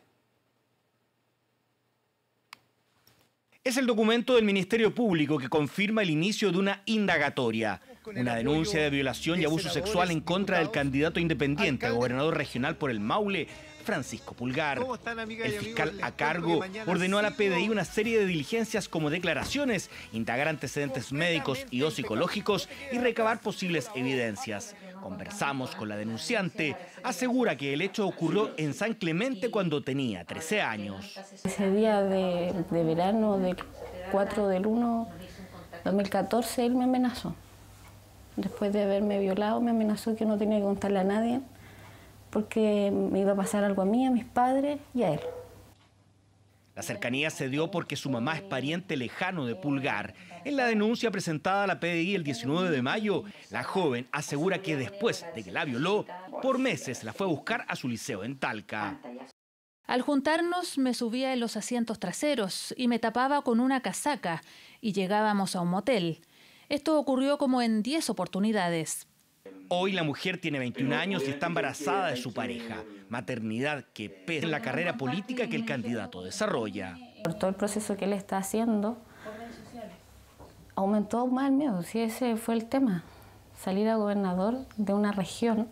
Es el documento del Ministerio Público que confirma el inicio de una indagatoria. Una denuncia de violación y abuso sexual en contra del candidato independiente a gobernador regional por el Maule, Francisco Pulgar. El fiscal a cargo ordenó a la P D I una serie de diligencias como declaraciones, indagar antecedentes médicos y o psicológicos y recabar posibles evidencias. Conversamos con la denunciante, asegura que el hecho ocurrió en San Clemente cuando tenía trece años. Ese día de, de verano del cuatro del uno de dos mil catorce él me amenazó. Después de haberme violado me amenazó que no tenía que contarle a nadie porque me iba a pasar algo a mí, a mis padres y a él. La cercanía se dio porque su mamá es pariente lejano de Pulgar. En la denuncia presentada a la P D I el diecinueve de mayo, la joven asegura que después de que la violó, por meses la fue a buscar a su liceo en Talca. Al juntarnos me subía en los asientos traseros y me tapaba con una casaca y llegábamos a un motel. Esto ocurrió como en diez oportunidades. Hoy la mujer tiene veintiún años y está embarazada de su pareja. Maternidad que pesa en la carrera política que el candidato desarrolla. Por todo el proceso que él está haciendo, Aumentó aún más el miedo, sí, ese fue el tema. Salir a gobernador de una región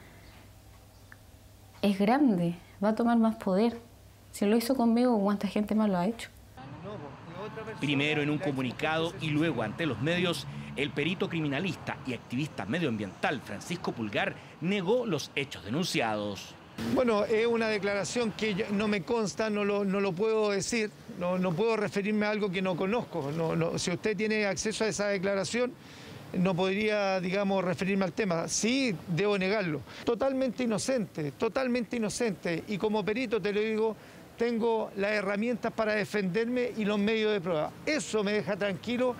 es grande, va a tomar más poder. Si lo hizo conmigo, ¿cuánta gente más lo ha hecho? Primero en un comunicado y luego ante los medios, el perito criminalista y activista medioambiental Francisco Pulgar negó los hechos denunciados. Bueno, es una declaración que no me consta, no lo, no lo puedo decir, no, no puedo referirme a algo que no conozco. No, no, si usted tiene acceso a esa declaración, no podría, digamos, referirme al tema. Sí, debo negarlo. Totalmente inocente, totalmente inocente. Y como perito te lo digo, tengo las herramientas para defenderme y los medios de prueba. Eso me deja tranquilo.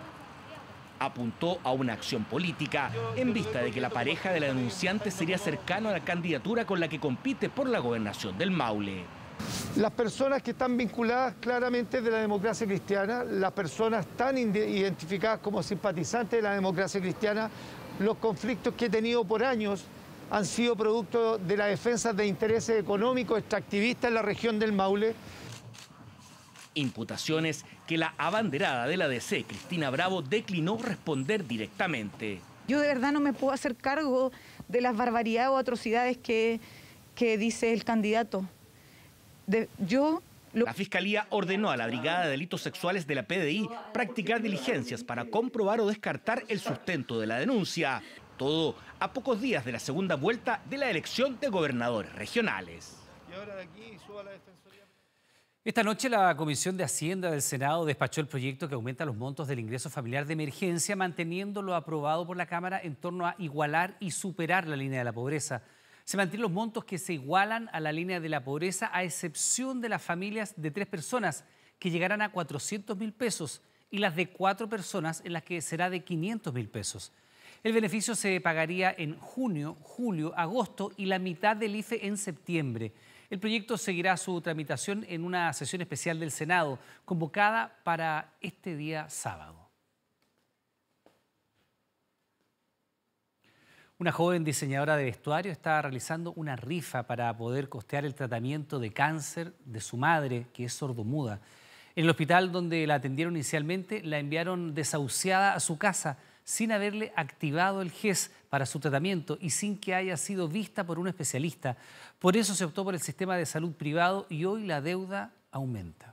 Apuntó a una acción política en vista de que la pareja de la denunciante sería cercano a la candidatura con la que compite por la gobernación del Maule. Las personas que están vinculadas claramente de la democracia cristiana, las personas tan identificadas como simpatizantes de la democracia cristiana, los conflictos que he tenido por años han sido producto de la defensa de intereses económicos extractivistas en la región del Maule. Imputaciones que la abanderada de la D C, Cristina Bravo, declinó responder directamente. Yo de verdad no me puedo hacer cargo de las barbaridades o atrocidades que, que dice el candidato. De, yo lo... La Fiscalía ordenó a la Brigada de Delitos Sexuales de la P D I practicar diligencias para comprobar o descartar el sustento de la denuncia. Todo a pocos días de la segunda vuelta de la elección de gobernadores regionales. Y ahora de aquí suba la Defensoría. Esta noche la Comisión de Hacienda del Senado despachó el proyecto que aumenta los montos del ingreso familiar de emergencia, manteniendo lo aprobado por la Cámara en torno a igualar y superar la línea de la pobreza. Se mantienen los montos que se igualan a la línea de la pobreza, a excepción de las familias de tres personas, que llegarán a cuatrocientos mil pesos, y las de cuatro personas, en las que será de quinientos mil pesos. El beneficio se pagaría en junio, julio, agosto y la mitad del I F E en septiembre. El proyecto seguirá su tramitación en una sesión especial del Senado, convocada para este día sábado. Una joven diseñadora de vestuario está realizando una rifa para poder costear el tratamiento de cáncer de su madre, que es sordomuda. En el hospital donde la atendieron inicialmente, la enviaron desahuciada a su casa sin haberle activado el G E S para su tratamiento y sin que haya sido vista por un especialista. Por eso se optó por el sistema de salud privado y hoy la deuda aumenta.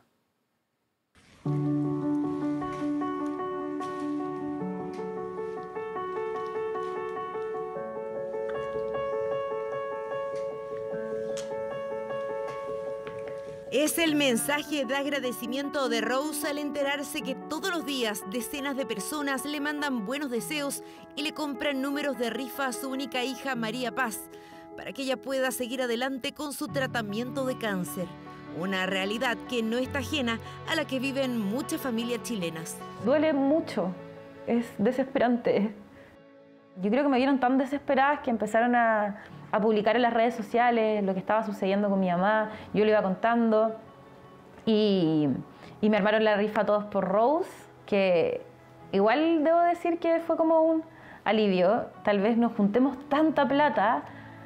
Es el mensaje de agradecimiento de Rose al enterarse que todos los días decenas de personas le mandan buenos deseos y le compran números de rifa a su única hija María Paz para que ella pueda seguir adelante con su tratamiento de cáncer. Una realidad que no está ajena a la que viven muchas familias chilenas. Duele mucho, es desesperante. Yo creo que me vieron tan desesperadas que empezaron a, a publicar en las redes sociales lo que estaba sucediendo con mi mamá. Yo le iba contando y, y me armaron la rifa todos por Rose, que igual debo decir que fue como un alivio. Tal vez nos juntemos tanta plata,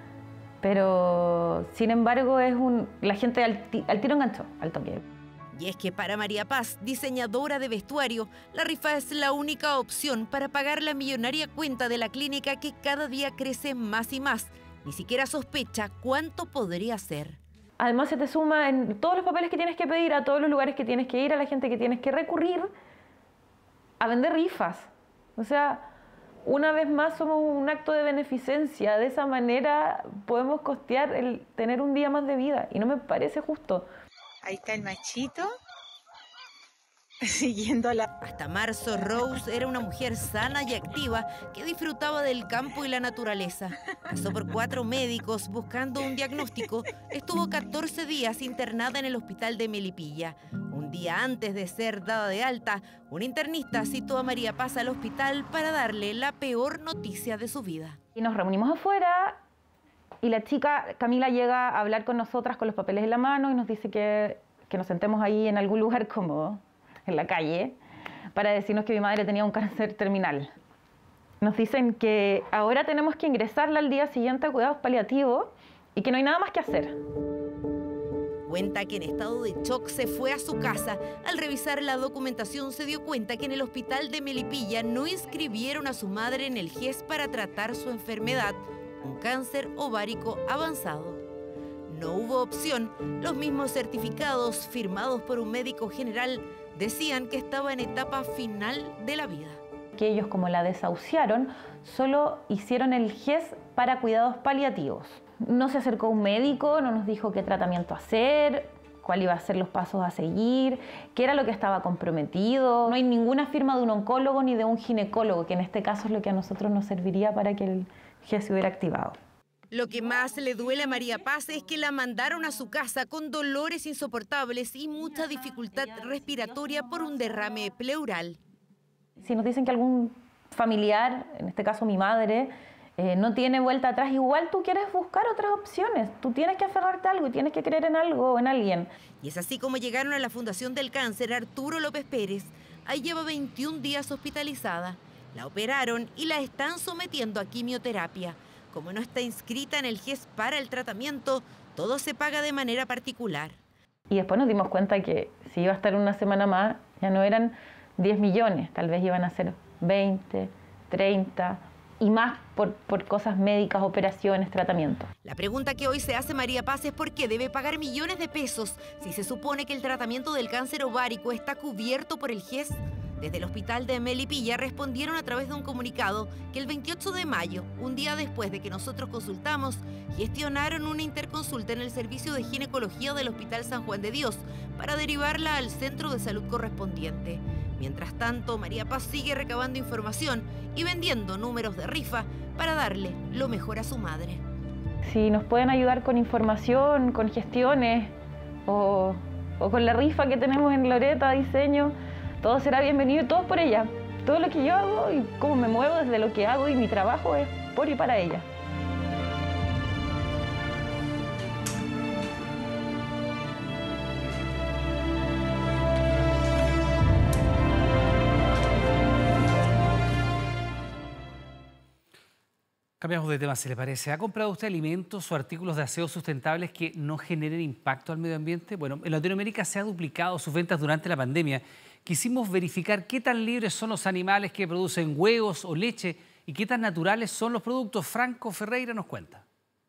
pero sin embargo es un, la gente al, al tiro enganchó, al toque. Y es que para María Paz, diseñadora de vestuario, la rifa es la única opción para pagar la millonaria cuenta de la clínica que cada día crece más y más. Ni siquiera sospecha cuánto podría ser. Además se te suma en todos los papeles que tienes que pedir, a todos los lugares que tienes que ir, a la gente que tienes que recurrir a vender rifas. O sea, una vez más somos un acto de beneficencia. De esa manera podemos costear el tener un día más de vida y no me parece justo. Ahí está el machito, siguiendo la... Hasta marzo, Rose era una mujer sana y activa que disfrutaba del campo y la naturaleza. Pasó por cuatro médicos buscando un diagnóstico. Estuvo catorce días internada en el hospital de Melipilla. Un día antes de ser dada de alta, un internista citó a María Paz al hospital para darle la peor noticia de su vida. Y nos reunimos afuera. Y la chica, Camila, llega a hablar con nosotras con los papeles en la mano y nos dice que, que nos sentemos ahí en algún lugar cómodo, en la calle, para decirnos que mi madre tenía un cáncer terminal. Nos dicen que ahora tenemos que ingresarla al día siguiente a cuidados paliativos y que no hay nada más que hacer. Cuenta que en estado de shock se fue a su casa. Al revisar la documentación se dio cuenta que en el hospital de Melipilla no inscribieron a su madre en el G E S para tratar su enfermedad, un cáncer ovárico avanzado. No hubo opción. Los mismos certificados firmados por un médico general decían que estaba en etapa final de la vida. Que ellos, como la desahuciaron, solo hicieron el G E S para cuidados paliativos. No se acercó un médico, no nos dijo qué tratamiento hacer, cuál iba a ser los pasos a seguir, qué era lo que estaba comprometido. No hay ninguna firma de un oncólogo ni de un ginecólogo, que en este caso es lo que a nosotros nos serviría para que el G E S se hubiera activado. Lo que más le duele a María Paz es que la mandaron a su casa con dolores insoportables y mucha dificultad respiratoria por un derrame pleural. Si nos dicen que algún familiar, en este caso mi madre, eh, no tiene vuelta atrás, igual tú quieres buscar otras opciones. Tú tienes que aferrarte a algo y tienes que creer en algo o en alguien. Y es así como llegaron a la Fundación del Cáncer Arturo López Pérez. Ahí lleva veintiún días hospitalizada. La operaron y la están sometiendo a quimioterapia. Como no está inscrita en el G E S para el tratamiento, todo se paga de manera particular. Y después nos dimos cuenta que si iba a estar una semana más, ya no eran diez millones, tal vez iban a ser veinte, treinta y más por, por cosas médicas, operaciones, tratamientos. La pregunta que hoy se hace María Paz es por qué debe pagar millones de pesos si se supone que el tratamiento del cáncer ovárico está cubierto por el G E S. Desde el hospital de Melipilla respondieron a través de un comunicado que el veintiocho de mayo, un día después de que nosotros consultamos, gestionaron una interconsulta en el servicio de ginecología del Hospital San Juan de Dios para derivarla al centro de salud correspondiente. Mientras tanto, María Paz sigue recabando información y vendiendo números de rifa para darle lo mejor a su madre. Si nos pueden ayudar con información, con gestiones o, o con la rifa que tenemos en Loreta Diseño, todo será bienvenido y todo por ella. Todo lo que yo hago y cómo me muevo desde lo que hago y mi trabajo es por y para ella. Cambiamos de tema, si le parece. ¿Ha comprado usted alimentos o artículos de aseo sustentables que no generen impacto al medio ambiente? Bueno, en Latinoamérica se ha duplicado sus ventas durante la pandemia. Quisimos verificar qué tan libres son los animales que producen huevos o leche y qué tan naturales son los productos. Franco Ferreira nos cuenta.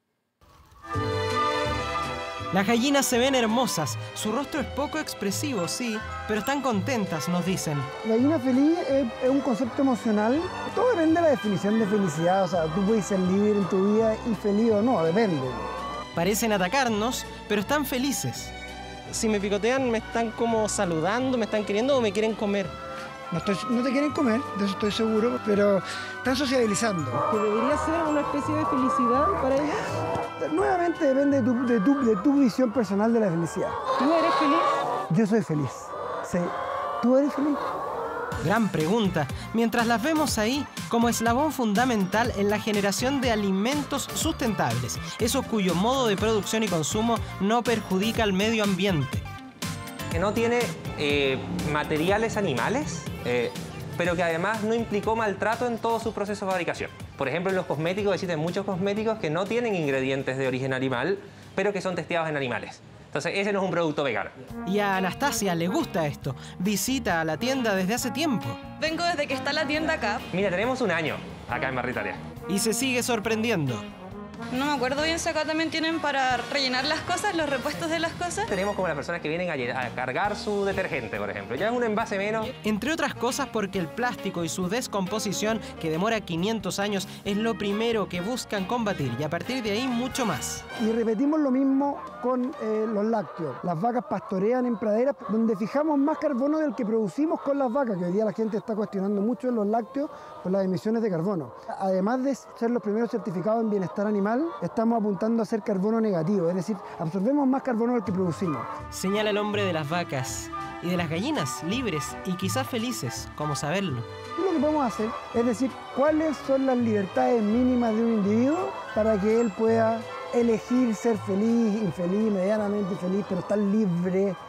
Las gallinas se ven hermosas, su rostro es poco expresivo, sí, pero están contentas, nos dicen. Gallina feliz es, es un concepto emocional. Todo depende de la definición de felicidad, o sea, tú puedes ser libre en tu vida y feliz o no, depende. Parecen atacarnos, pero están felices. Si me picotean, me están como saludando, me están queriendo o me quieren comer. No, estoy, no te quieren comer, de eso estoy seguro, pero están sociabilizando. ¿Que debería ser una especie de felicidad para ellos? Nuevamente depende de tu, de, tu, de tu visión personal de la felicidad. ¿Tú eres feliz? Yo soy feliz, sí. ¿Tú eres feliz? Gran pregunta. Mientras las vemos ahí como eslabón fundamental en la generación de alimentos sustentables, esos cuyo modo de producción y consumo no perjudica al medio ambiente. Que no tiene eh, materiales animales, eh, pero que además no implicó maltrato en todo su proceso de fabricación. Por ejemplo, en los cosméticos existen muchos cosméticos que no tienen ingredientes de origen animal, pero que son testeados en animales. Entonces, ese no es un producto vegano. Y a Anastasia le gusta esto. Visita a la tienda desde hace tiempo. Vengo desde que está la tienda acá. Mira, tenemos un año acá en Barrio Italia. Y se sigue sorprendiendo. No me acuerdo bien si acá también tienen para rellenar las cosas, los repuestos de las cosas. Tenemos como las personas que vienen a, a cargar su detergente, por ejemplo. Ya es un envase menos. Entre otras cosas porque el plástico y su descomposición, que demora quinientos años, es lo primero que buscan combatir y a partir de ahí mucho más. Y repetimos lo mismo con eh, los lácteos. Las vacas pastorean en praderas donde fijamos más carbono del que producimos con las vacas, que hoy día la gente está cuestionando mucho en los lácteos por las emisiones de carbono. Además de ser los primeros certificados en bienestar animal, estamos apuntando a ser carbono negativo, es decir, absorbemos más carbono del que producimos. Señala el hombre de las vacas y de las gallinas, libres y quizás felices, ¿cómo saberlo? Y lo que podemos hacer es decir, cuáles son las libertades mínimas de un individuo para que él pueda elegir ser feliz, infeliz, medianamente feliz, pero estar libre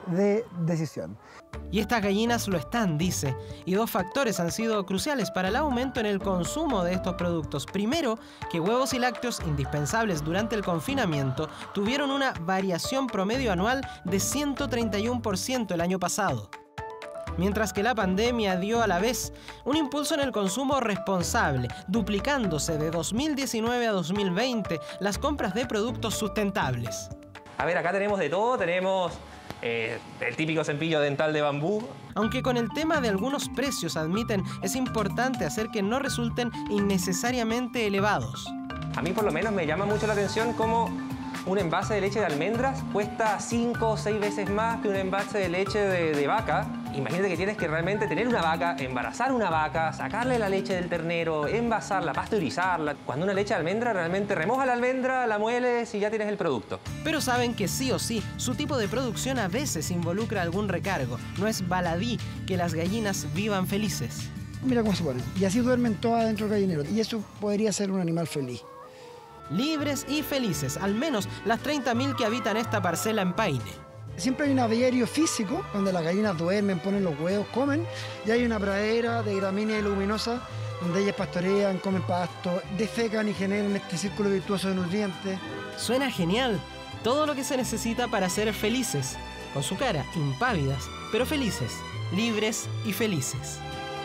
de decisión. Y estas gallinas lo están, dice. Y dos factores han sido cruciales para el aumento en el consumo de estos productos. Primero, que huevos y lácteos indispensables durante el confinamiento tuvieron una variación promedio anual de ciento treinta y uno por ciento el año pasado. Mientras que la pandemia dio a la vez un impulso en el consumo responsable, duplicándose de dos mil diecinueve a dos mil veinte las compras de productos sustentables. A ver, acá tenemos de todo, tenemos eh, el típico cepillo dental de bambú. Aunque con el tema de algunos precios, admiten, es importante hacer que no resulten innecesariamente elevados. A mí por lo menos me llama mucho la atención cómo un envase de leche de almendras cuesta cinco o seis veces más que un envase de leche de, de vaca. Imagínate que tienes que realmente tener una vaca, embarazar una vaca, sacarle la leche del ternero, envasarla, pasteurizarla. Cuando una leche de almendra realmente remoja la almendra, la mueles y ya tienes el producto. Pero saben que sí o sí, su tipo de producción a veces involucra algún recargo. No es baladí que las gallinas vivan felices. Mira cómo se ponen. Y así duermen todas dentro del gallinero. Y eso podría ser un animal feliz. Libres y felices, al menos las treinta mil que habitan esta parcela en Paine. Siempre hay un aviario físico donde las gallinas duermen, ponen los huevos, comen, y hay una pradera de gramínea y leguminosa donde ellas pastorean, comen pasto, defecan y generan este círculo virtuoso de nutrientes. Suena genial, todo lo que se necesita para ser felices, con su cara impávidas, pero felices, libres y felices.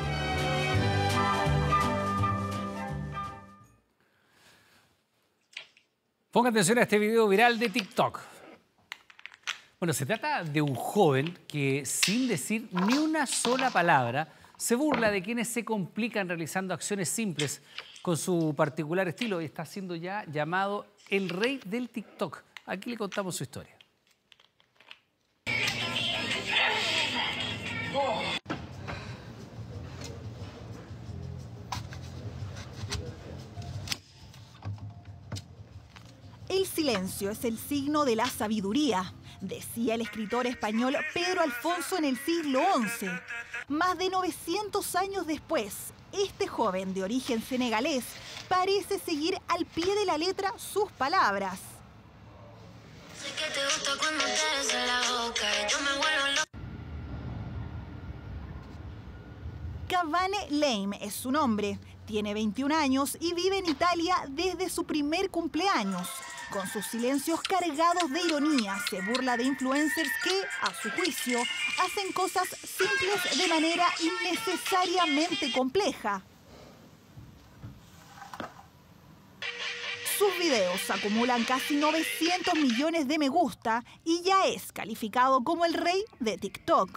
Ponga atención a este video viral de TikTok. Bueno, se trata de un joven que, sin decir ni una sola palabra, se burla de quienes se complican realizando acciones simples con su particular estilo y está siendo ya llamado el rey del TikTok. Aquí le contamos su historia. El silencio es el signo de la sabiduría, decía el escritor español Pedro Alfonso en el siglo once. Más de novecientos años después, este joven de origen senegalés parece seguir al pie de la letra sus palabras. Sé que te gusta cuando te beso la boca y yo me vuelvo loca. Cavane Lame es su nombre. Tiene veintiún años y vive en Italia desde su primer cumpleaños. Con sus silencios cargados de ironía, se burla de influencers que, a su juicio, hacen cosas simples de manera innecesariamente compleja. Sus videos acumulan casi novecientos millones de me gusta y ya es calificado como el rey de TikTok.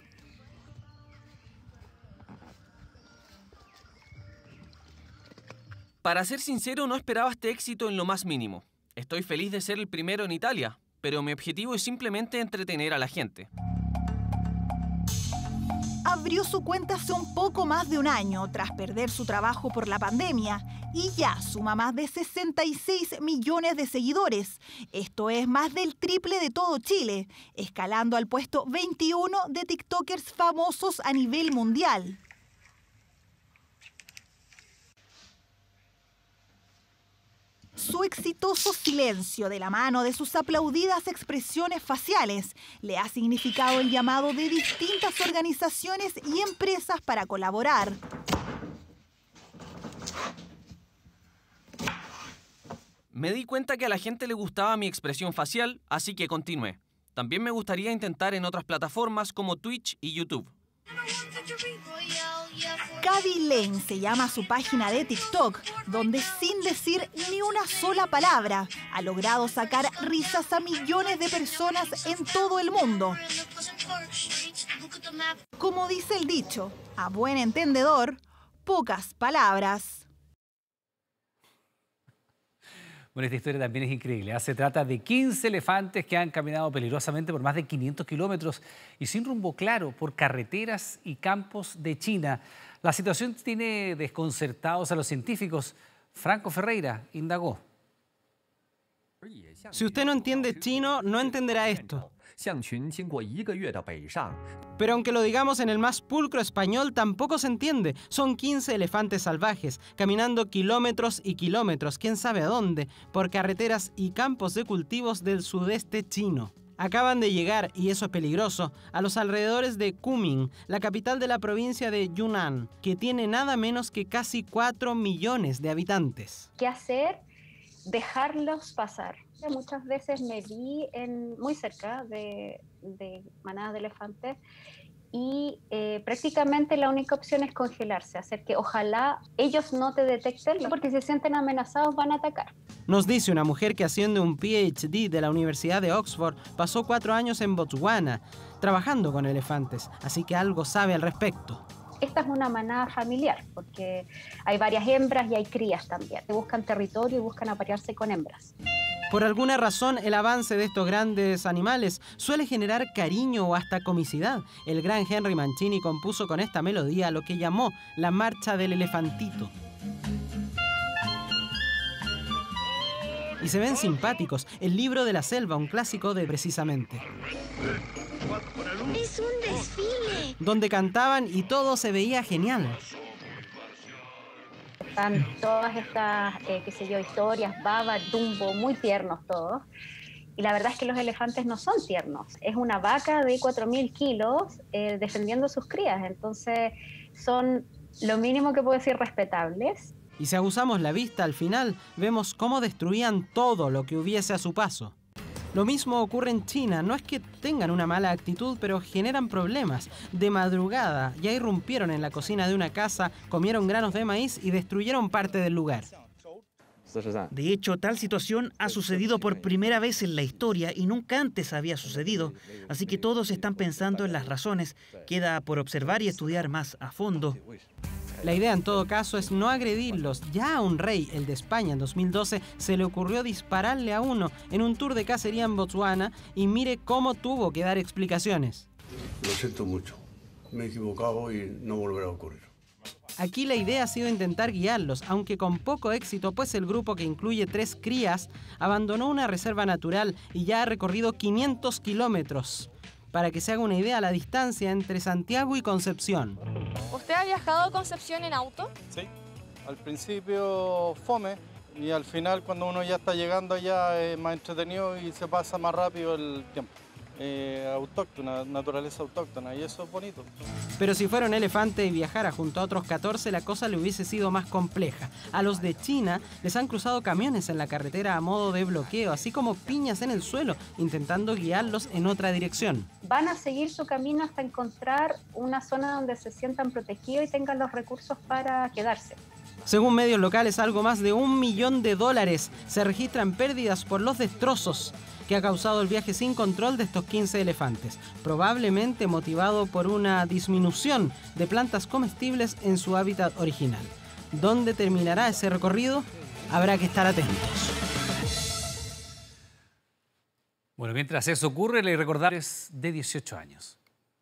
Para ser sincero, no esperaba este éxito en lo más mínimo. Estoy feliz de ser el primero en Italia, pero mi objetivo es simplemente entretener a la gente. Abrió su cuenta hace un poco más de un año tras perder su trabajo por la pandemia y ya suma más de sesenta y seis millones de seguidores. Esto es más del triple de todo Chile, escalando al puesto veintiuno de TikTokers famosos a nivel mundial. Su exitoso silencio de la mano de sus aplaudidas expresiones faciales le ha significado el llamado de distintas organizaciones y empresas para colaborar. Me di cuenta que a la gente le gustaba mi expresión facial, así que continué. También me gustaría intentar en otras plataformas como Twitch y YouTube. Cavi Lane se llama su página de TikTok, donde sin decir ni una sola palabra ha logrado sacar risas a millones de personas en todo el mundo. Como dice el dicho, a buen entendedor, pocas palabras. Bueno, esta historia también es increíble. Se trata de quince elefantes que han caminado peligrosamente por más de quinientos kilómetros y sin rumbo claro por carreteras y campos de China. La situación tiene desconcertados a los científicos. Franco Ferreira indagó. Si usted no entiende chino, no entenderá esto. Pero aunque lo digamos en el más pulcro español, tampoco se entiende. Son quince elefantes salvajes, caminando kilómetros y kilómetros, quién sabe a dónde, por carreteras y campos de cultivos del sudeste chino. Acaban de llegar, y eso es peligroso, a los alrededores de Kunming, la capital de la provincia de Yunnan, que tiene nada menos que casi cuatro millones de habitantes. ¿Qué hacer? Dejarlos pasar. Muchas veces me vi en, muy cerca de, de manadas de elefantes y eh, prácticamente la única opción es congelarse, hacer que ojalá ellos no te detecten, porque si se sienten amenazados van a atacar. Nos dice una mujer que haciendo un P H D de la Universidad de Oxford pasó cuatro años en Botswana trabajando con elefantes, así que algo sabe al respecto. Esta es una manada familiar, porque hay varias hembras y hay crías también. Buscan territorio y buscan aparearse con hembras. Por alguna razón, el avance de estos grandes animales suele generar cariño o hasta comicidad. El gran Henry Mancini compuso con esta melodía lo que llamó la marcha del elefantito. Y se ven simpáticos. El libro de la selva, un clásico de Precisamente. ¡Es un desfile! Donde cantaban y todo se veía genial. Están todas estas, eh, qué sé yo, historias, Baba, Dumbo, muy tiernos todos. Y la verdad es que los elefantes no son tiernos. Es una vaca de cuatro mil kilos eh, defendiendo sus crías. Entonces son lo mínimo que puedo decir respetables. Y si aguzamos la vista al final, vemos cómo destruían todo lo que hubiese a su paso. Lo mismo ocurre en China. No es que tengan una mala actitud, pero generan problemas. De madrugada ya irrumpieron en la cocina de una casa, comieron granos de maíz y destruyeron parte del lugar. De hecho, tal situación ha sucedido por primera vez en la historia y nunca antes había sucedido. Así que todos están pensando en las razones. Queda por observar y estudiar más a fondo. La idea en todo caso es no agredirlos. Ya a un rey, el de España en dos mil doce, se le ocurrió dispararle a uno en un tour de cacería en Botswana y mire cómo tuvo que dar explicaciones. Lo siento mucho. Me he equivocado y no volverá a ocurrir. Aquí la idea ha sido intentar guiarlos, aunque con poco éxito, pues el grupo, que incluye tres crías, abandonó una reserva natural y ya ha recorrido quinientos kilómetros. Para que se haga una idea, la distancia entre Santiago y Concepción. ¿Usted ha viajado a Concepción en auto? Sí, al principio fome y al final cuando uno ya está llegando allá es más entretenido y se pasa más rápido el tiempo. Eh, autóctona, naturaleza autóctona, y eso es bonito. Pero si fuera un elefante y viajara junto a otros catorce, la cosa le hubiese sido más compleja. A los de China les han cruzado camiones en la carretera a modo de bloqueo, así como piñas en el suelo, intentando guiarlos en otra dirección. Van a seguir su camino hasta encontrar una zona donde se sientan protegidos y tengan los recursos para quedarse. Según medios locales, algo más de un millón de dólares se registran pérdidas por los destrozos que ha causado el viaje sin control de estos quince elefantes, probablemente motivado por una disminución de plantas comestibles en su hábitat original. ¿Dónde terminará ese recorrido? Habrá que estar atentos. Bueno, mientras eso ocurre, le recordar es de dieciocho años.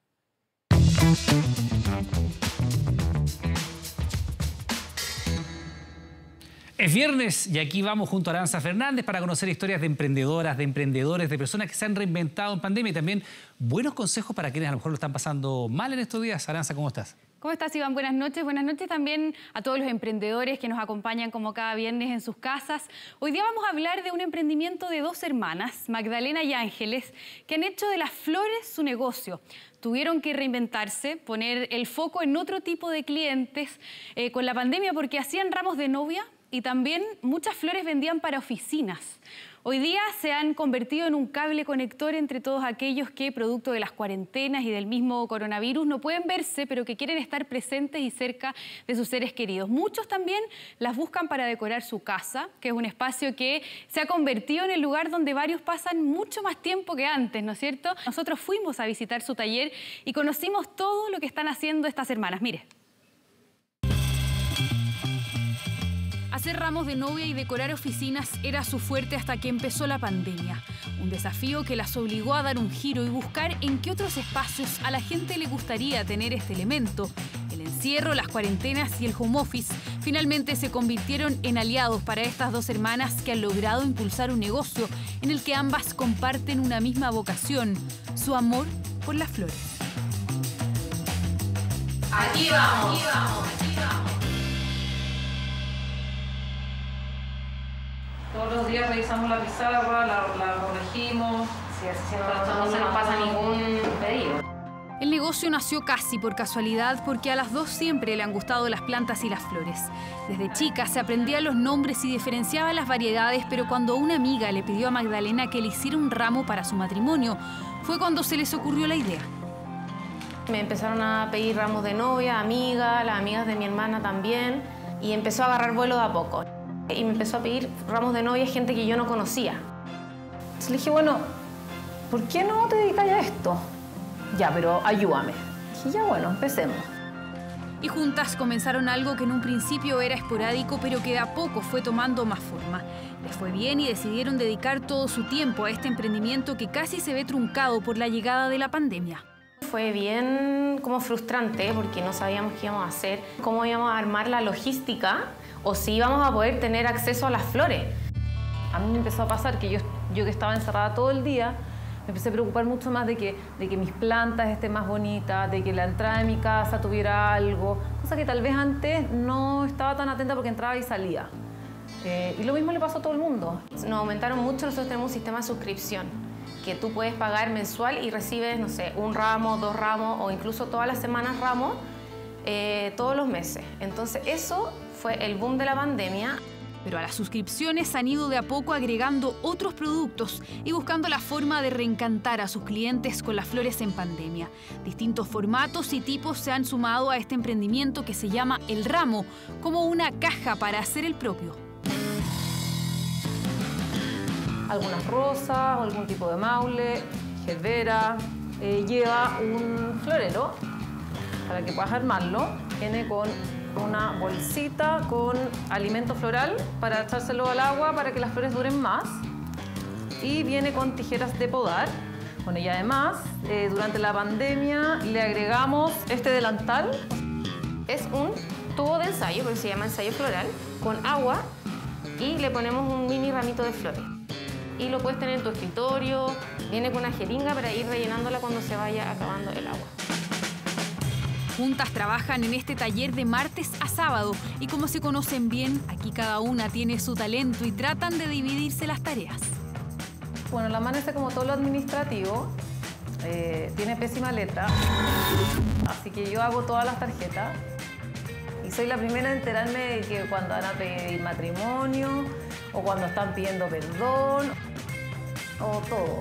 Es viernes y aquí vamos junto a Aranza Fernández para conocer historias de emprendedoras, de emprendedores, de personas que se han reinventado en pandemia y también buenos consejos para quienes a lo mejor lo están pasando mal en estos días. Aranza, ¿cómo estás? ¿Cómo estás, Iván? Buenas noches. Buenas noches también a todos los emprendedores que nos acompañan como cada viernes en sus casas. Hoy día vamos a hablar de un emprendimiento de dos hermanas, Magdalena y Ángeles, que han hecho de las flores su negocio. Tuvieron que reinventarse, poner el foco en otro tipo de clientes eh, con la pandemia porque hacían ramos de novia y también muchas flores vendían para oficinas. Hoy día se han convertido en un cable conector entre todos aquellos que, producto de las cuarentenas y del mismo coronavirus, no pueden verse, pero que quieren estar presentes y cerca de sus seres queridos. Muchos también las buscan para decorar su casa, que es un espacio que se ha convertido en el lugar donde varios pasan mucho más tiempo que antes, ¿no es cierto? Nosotros fuimos a visitar su taller y conocimos todo lo que están haciendo estas hermanas. Mire. Hacer ramos de novia y decorar oficinas era su fuerte hasta que empezó la pandemia. Un desafío que las obligó a dar un giro y buscar en qué otros espacios a la gente le gustaría tener este elemento. El encierro, las cuarentenas y el home office finalmente se convirtieron en aliados para estas dos hermanas que han logrado impulsar un negocio en el que ambas comparten una misma vocación, su amor por las flores. Aquí vamos, aquí vamos, aquí vamos. Todos los días revisamos la pizarra, la, la corregimos, Sí, así no, no se nos pasa ningún pedido. El negocio nació casi por casualidad porque a las dos siempre le han gustado las plantas y las flores. Desde chica se aprendía los nombres y diferenciaba las variedades, pero cuando una amiga le pidió a Magdalena que le hiciera un ramo para su matrimonio, fue cuando se les ocurrió la idea. Me empezaron a pedir ramos de novia, amigas, las amigas de mi hermana también, y empezó a agarrar vuelo de a poco. Y me empezó a pedir ramos de novia gente que yo no conocía. Entonces le dije, bueno, ¿por qué no te dedicas a esto? Ya, pero ayúdame. Dije, ya bueno, empecemos. Y juntas comenzaron algo que en un principio era esporádico, pero que de a poco fue tomando más forma. Les fue bien y decidieron dedicar todo su tiempo a este emprendimiento que casi se ve truncado por la llegada de la pandemia. Fue bien como frustrante porque no sabíamos qué íbamos a hacer, cómo íbamos a armar la logística o si íbamos a poder tener acceso a las flores. A mí me empezó a pasar que yo, yo que estaba encerrada todo el día, me empecé a preocupar mucho más de que, de que mis plantas estén más bonitas, de que la entrada de mi casa tuviera algo, cosa que tal vez antes no estaba tan atenta porque entraba y salía. Eh, y lo mismo le pasó a todo el mundo. Nos aumentaron mucho, nosotros tenemos un sistema de suscripción, que tú puedes pagar mensual y recibes, no sé, un ramo, dos ramos o incluso todas las semanas ramos, eh, todos los meses. Entonces eso fue el boom de la pandemia. Pero a las suscripciones han ido de a poco agregando otros productos y buscando la forma de reencantar a sus clientes con las flores en pandemia. Distintos formatos y tipos se han sumado a este emprendimiento que se llama El Ramo, como una caja para hacer el propio. Algunas rosas, algún tipo de maule, gerbera. Eh, lleva un florero para que puedas armarlo. Viene con una bolsita con alimento floral para echárselo al agua para que las flores duren más. Y viene con tijeras de podar. Bueno, y además, eh, durante la pandemia le agregamos este delantal. Es un tubo de ensayo, porque se llama ensayo floral, con agua y le ponemos un mini ramito de flores. Y lo puedes tener en tu escritorio, viene con una jeringa para ir rellenándola cuando se vaya acabando el agua. Juntas trabajan en este taller de martes a sábado y como se conocen bien, aquí cada una tiene su talento y tratan de dividirse las tareas. Bueno, la mano hace como todo lo administrativo, eh, tiene pésima letra, así que yo hago todas las tarjetas y soy la primera en enterarme de que cuando van a pedir matrimonio o cuando están pidiendo perdón o todo.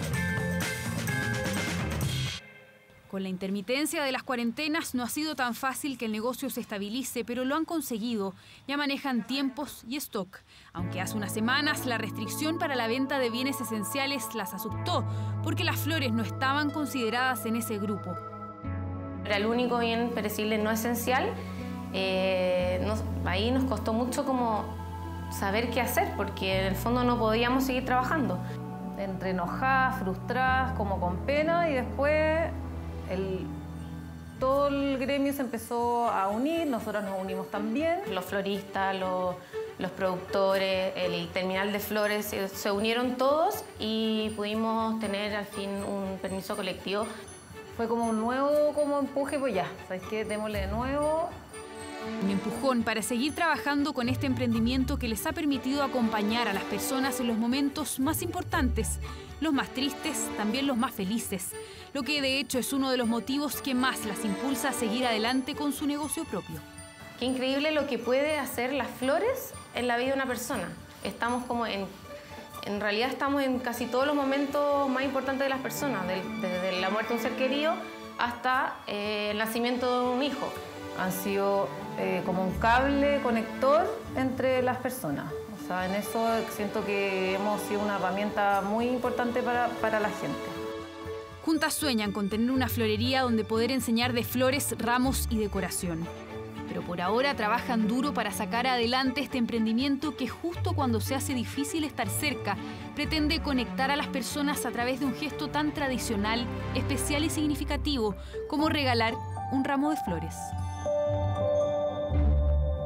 Con la intermitencia de las cuarentenas no ha sido tan fácil que el negocio se estabilice, pero lo han conseguido. Ya manejan tiempos y stock. Aunque hace unas semanas la restricción para la venta de bienes esenciales las asustó, porque las flores no estaban consideradas en ese grupo. Era el único bien perecible no esencial. Eh, nos, ahí nos costó mucho como saber qué hacer, porque en el fondo no podíamos seguir trabajando. Entre enojadas, frustradas, como con pena, y después El, todo el gremio se empezó a unir, nosotros nos unimos también. Los floristas, los, los productores, el terminal de flores, se, se unieron todos y pudimos tener al fin un permiso colectivo. Fue como un nuevo como empuje, pues ya, ¿sabes qué? Démosle de nuevo. Un empujón para seguir trabajando con este emprendimiento que les ha permitido acompañar a las personas en los momentos más importantes, los más tristes, también los más felices, lo que de hecho es uno de los motivos que más las impulsa a seguir adelante con su negocio propio. Qué increíble lo que puede hacer las flores en la vida de una persona. Estamos como en, en realidad estamos en casi todos los momentos más importantes de las personas, desde la muerte de un ser querido hasta eh, el nacimiento de un hijo. Han sido eh, como un cable conector entre las personas. O sea, en eso siento que hemos sido una herramienta muy importante para, para la gente. Juntas sueñan con tener una florería donde poder enseñar de flores, ramos y decoración. Pero por ahora trabajan duro para sacar adelante este emprendimiento que justo cuando se hace difícil estar cerca, pretende conectar a las personas a través de un gesto tan tradicional, especial y significativo como regalar un ramo de flores.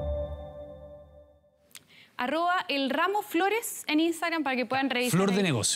Arroba el ramo flores en Instagram para que puedan revisar. Flor de negocio.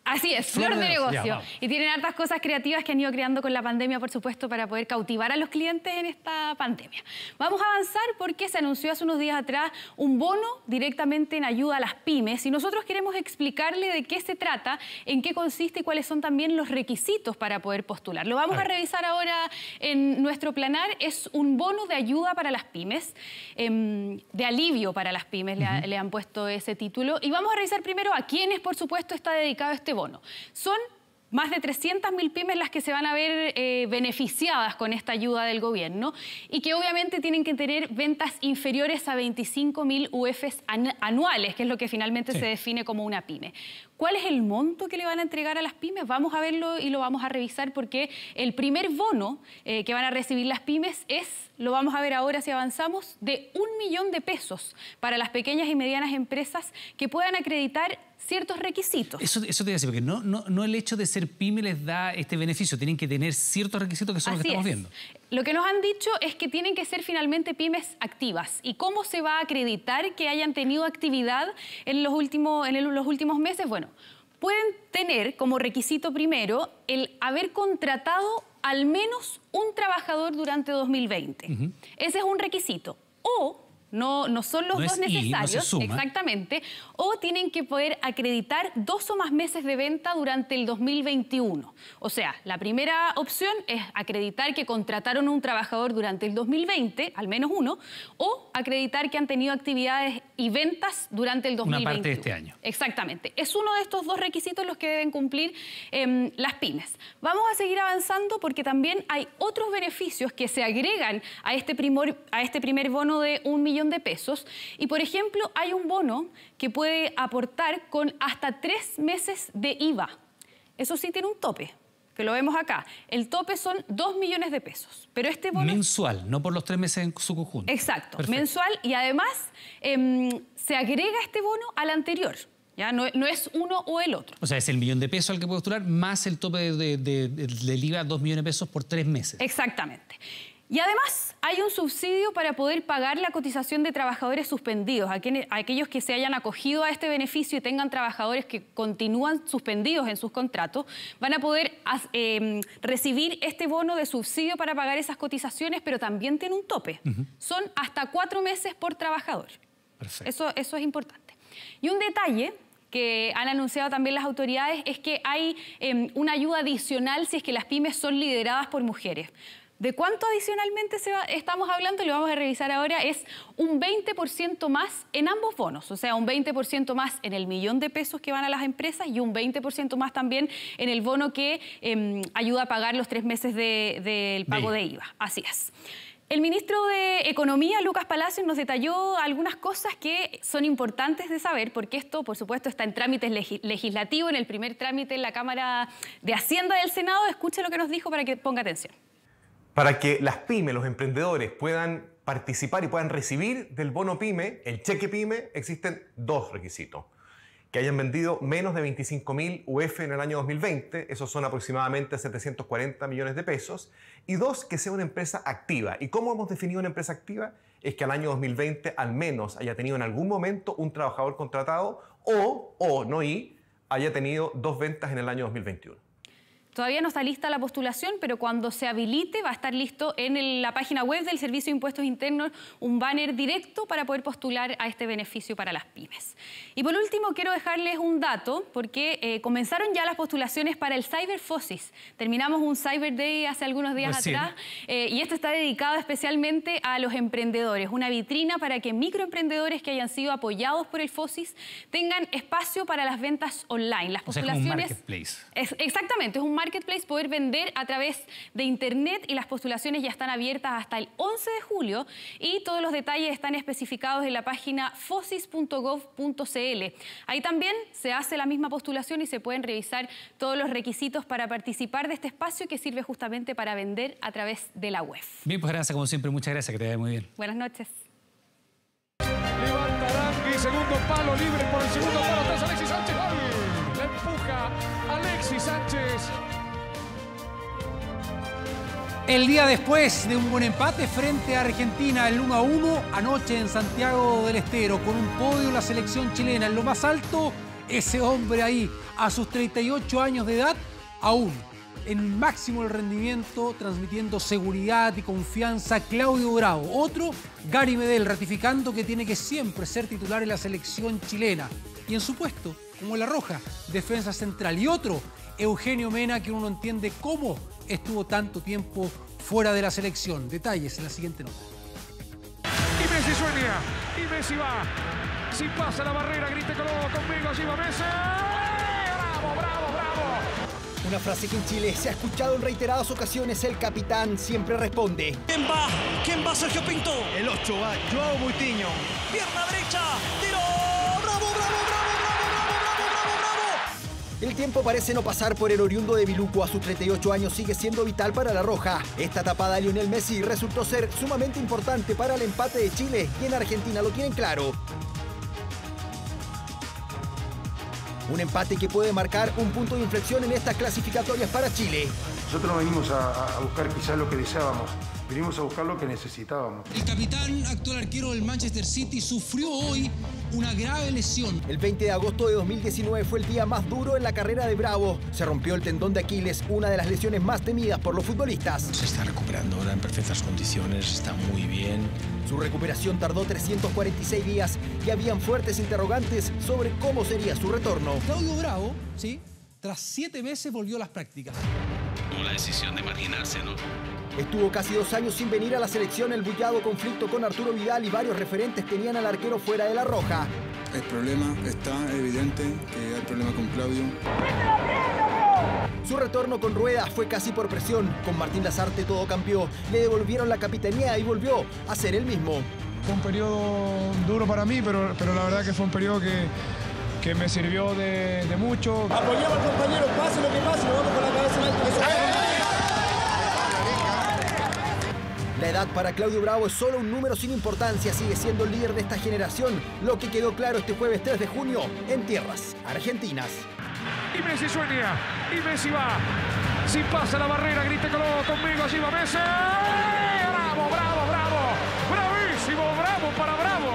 Así es, flor, flor de, de negocio. negocio. Ya, y tienen hartas cosas creativas que han ido creando con la pandemia, por supuesto, para poder cautivar a los clientes en esta pandemia. Vamos a avanzar porque se anunció hace unos días atrás un bono directamente en ayuda a las pymes y nosotros queremos explicarle de qué se trata, en qué consiste y cuáles son también los requisitos para poder postular. Lo vamos a, a revisar ahora en nuestro planar. Es un bono de ayuda para las pymes, eh, de alivio para las pymes, uh-huh. le, le han puesto ese título. Y vamos a revisar primero a quiénes, por supuesto, está dedicado este bono. Son más de trescientas mil pymes las que se van a ver eh, beneficiadas con esta ayuda del gobierno y que obviamente tienen que tener ventas inferiores a veinticinco mil U Fs anuales, que es lo que finalmente sí. se define como una pyme. ¿Cuál es el monto que le van a entregar a las pymes? Vamos a verlo y lo vamos a revisar porque el primer bono eh, que van a recibir las pymes es, lo vamos a ver ahora si avanzamos, de un millón de pesos para las pequeñas y medianas empresas que puedan acreditar ciertos requisitos. Eso, eso te iba a decir, porque no, no, no el hecho de ser pyme les da este beneficio, tienen que tener ciertos requisitos que son Así los que estamos es. viendo. Lo que nos han dicho es que tienen que ser finalmente pymes activas. ¿Y cómo se va a acreditar que hayan tenido actividad en los últimos, en el, los últimos meses? Bueno, pueden tener como requisito primero el haber contratado al menos un trabajador durante dos mil veinte. Uh-huh. Ese es un requisito. O No, no son los no dos necesarios, no exactamente, o tienen que poder acreditar dos o más meses de venta durante el dos mil veintiuno. O sea, la primera opción es acreditar que contrataron a un trabajador durante el dos mil veinte, al menos uno, o acreditar que han tenido actividades y ventas durante el dos mil veintiuno. Una parte de este año. Exactamente. Es uno de estos dos requisitos los que deben cumplir eh, las pymes. Vamos a seguir avanzando porque también hay otros beneficios que se agregan a este, primor, a este primer bono de un millón de pesos y, por ejemplo, hay un bono que puede aportar con hasta tres meses de I V A. Eso sí tiene un tope, que lo vemos acá. El tope son dos millones de pesos. Pero este bono... Mensual, no por los tres meses en su conjunto. Exacto, Perfecto. mensual y además eh, se agrega este bono al anterior. ¿Ya? No, no es uno o el otro. O sea, es el millón de pesos al que puede postular más el tope de, de, de, del I V A, dos millones de pesos por tres meses. Exactamente. Y además hay un subsidio para poder pagar la cotización de trabajadores suspendidos. A, quienes, a aquellos que se hayan acogido a este beneficio y tengan trabajadores que continúan suspendidos en sus contratos, van a poder eh, recibir este bono de subsidio para pagar esas cotizaciones, pero también tiene un tope. Uh-huh. Son hasta cuatro meses por trabajador. Perfecto. Eso, eso es importante. Y un detalle que han anunciado también las autoridades es que hay eh, una ayuda adicional si es que las pymes son lideradas por mujeres. ¿De cuánto adicionalmente se va, estamos hablando? Lo vamos a revisar ahora. Es un veinte por ciento más en ambos bonos. O sea, un veinte por ciento más en el millón de pesos que van a las empresas y un veinte por ciento más también en el bono que eh, ayuda a pagar los tres meses de, del pago de I V A. Así es. El ministro de Economía, Lucas Palacios, nos detalló algunas cosas que son importantes de saber, porque esto, por supuesto, está en trámites legis legislativos, en el primer trámite en la Cámara de Hacienda del Senado. Escuche lo que nos dijo para que ponga atención. Para que las pymes, los emprendedores, puedan participar y puedan recibir del bono pyme, el cheque pyme, existen dos requisitos. Que hayan vendido menos de veinticinco mil U F en el año dos mil veinte, esos son aproximadamente setecientos cuarenta millones de pesos. Y dos, que sea una empresa activa. ¿Y cómo hemos definido una empresa activa? Es que al año dos mil veinte al menos haya tenido en algún momento un trabajador contratado o, o no y, haya tenido dos ventas en el año dos mil veintiuno. Todavía no está lista la postulación, pero cuando se habilite va a estar listo en el, la página web del Servicio de Impuestos Internos un banner directo para poder postular a este beneficio para las pymes. Y por último quiero dejarles un dato porque eh, comenzaron ya las postulaciones para el Cyber Fosis. Terminamos un Cyber Day hace algunos días pues atrás sí. eh, y esto está dedicado especialmente a los emprendedores. Una vitrina para que microemprendedores que hayan sido apoyados por el Fosis tengan espacio para las ventas online. Las postulaciones... O sea, es un marketplace. Es, exactamente, es un marketplace, poder vender a través de internet y las postulaciones ya están abiertas hasta el once de julio y todos los detalles están especificados en la página fosis punto gov punto c l. Ahí también se hace la misma postulación y se pueden revisar todos los requisitos para participar de este espacio que sirve justamente para vender a través de la web. Bien, pues Aranza, como siempre, muchas gracias, que te vaya muy bien. Buenas noches. Levanta Arangui, segundo palo libre por el segundo palo, atrás Alexis Sánchez, ¡gol! La empuja Alexis Sánchez. El día después de un buen empate frente a Argentina, el uno a uno, anoche en Santiago del Estero, con un podio la selección chilena. En lo más alto ese hombre ahí, a sus treinta y ocho años de edad, aún en el máximo del rendimiento, transmitiendo seguridad y confianza, Claudio Bravo. Otro, Gary Medel, ratificando que tiene que siempre ser titular en la selección chilena. Y en su puesto, como La Roja, defensa central. Y otro, Eugenio Mena, que uno no entiende cómo estuvo tanto tiempo fuera de la selección. Detalles en la siguiente nota. Y Messi sueña, y Messi va. Si pasa la barrera, grite conmigo, allí va Messi. ¡Bravo, bravo, bravo! Una frase que en Chile se ha escuchado en reiteradas ocasiones. El capitán siempre responde. ¿Quién va? ¿Quién va, Sergio Pinto? El ocho va Joao Moutinho. Pierna derecha, tiro. ¡Bravo, bravo, bravo, bravo, bravo, bravo, bravo! El tiempo parece no pasar por el oriundo de Biluco. A sus treinta y ocho años sigue siendo vital para La Roja. Esta tapada de Lionel Messi resultó ser sumamente importante para el empate de Chile, y en Argentina lo tienen claro. Un empate que puede marcar un punto de inflexión en estas clasificatorias para Chile. Nosotros no venimos a, a buscar quizás lo que deseábamos, venimos a buscar lo que necesitábamos. El capitán, actual arquero del Manchester City, sufrió hoy una grave lesión. El veinte de agosto de dos mil diecinueve fue el día más duro en la carrera de Bravo. Se rompió el tendón de Aquiles, una de las lesiones más temidas por los futbolistas. Se está recuperando ahora en perfectas condiciones, está muy bien. Su recuperación tardó trescientos cuarenta y seis días y habían fuertes interrogantes sobre cómo sería su retorno. Claudio Bravo, ¿sí?, tras siete meses volvió a las prácticas. Tomó la decisión de marginarse, ¿no? Estuvo casi dos años sin venir a la selección. El bullado conflicto con Arturo Vidal y varios referentes tenían al arquero fuera de La Roja. El problema está evidente, que hay problema con Claudio. Su retorno con Rueda fue casi por presión. Con Martín Lazarte todo cambió. Le devolvieron la capitanía y volvió a ser el mismo. Fue un periodo duro para mí, pero, pero la verdad que fue un periodo que, que me sirvió de, de mucho. Apoyamos al compañero, pase lo que pase, nos vamos con la cabeza en alto. La edad para Claudio Bravo es solo un número sin importancia, sigue siendo el líder de esta generación, lo que quedó claro este jueves tres de junio en tierras argentinas. Y Messi sueña, y Messi va. Si pasa la barrera, grite conmigo, allí va Messi. ¡Bravo, bravo, bravo! ¡Bravísimo, bravo para Bravo!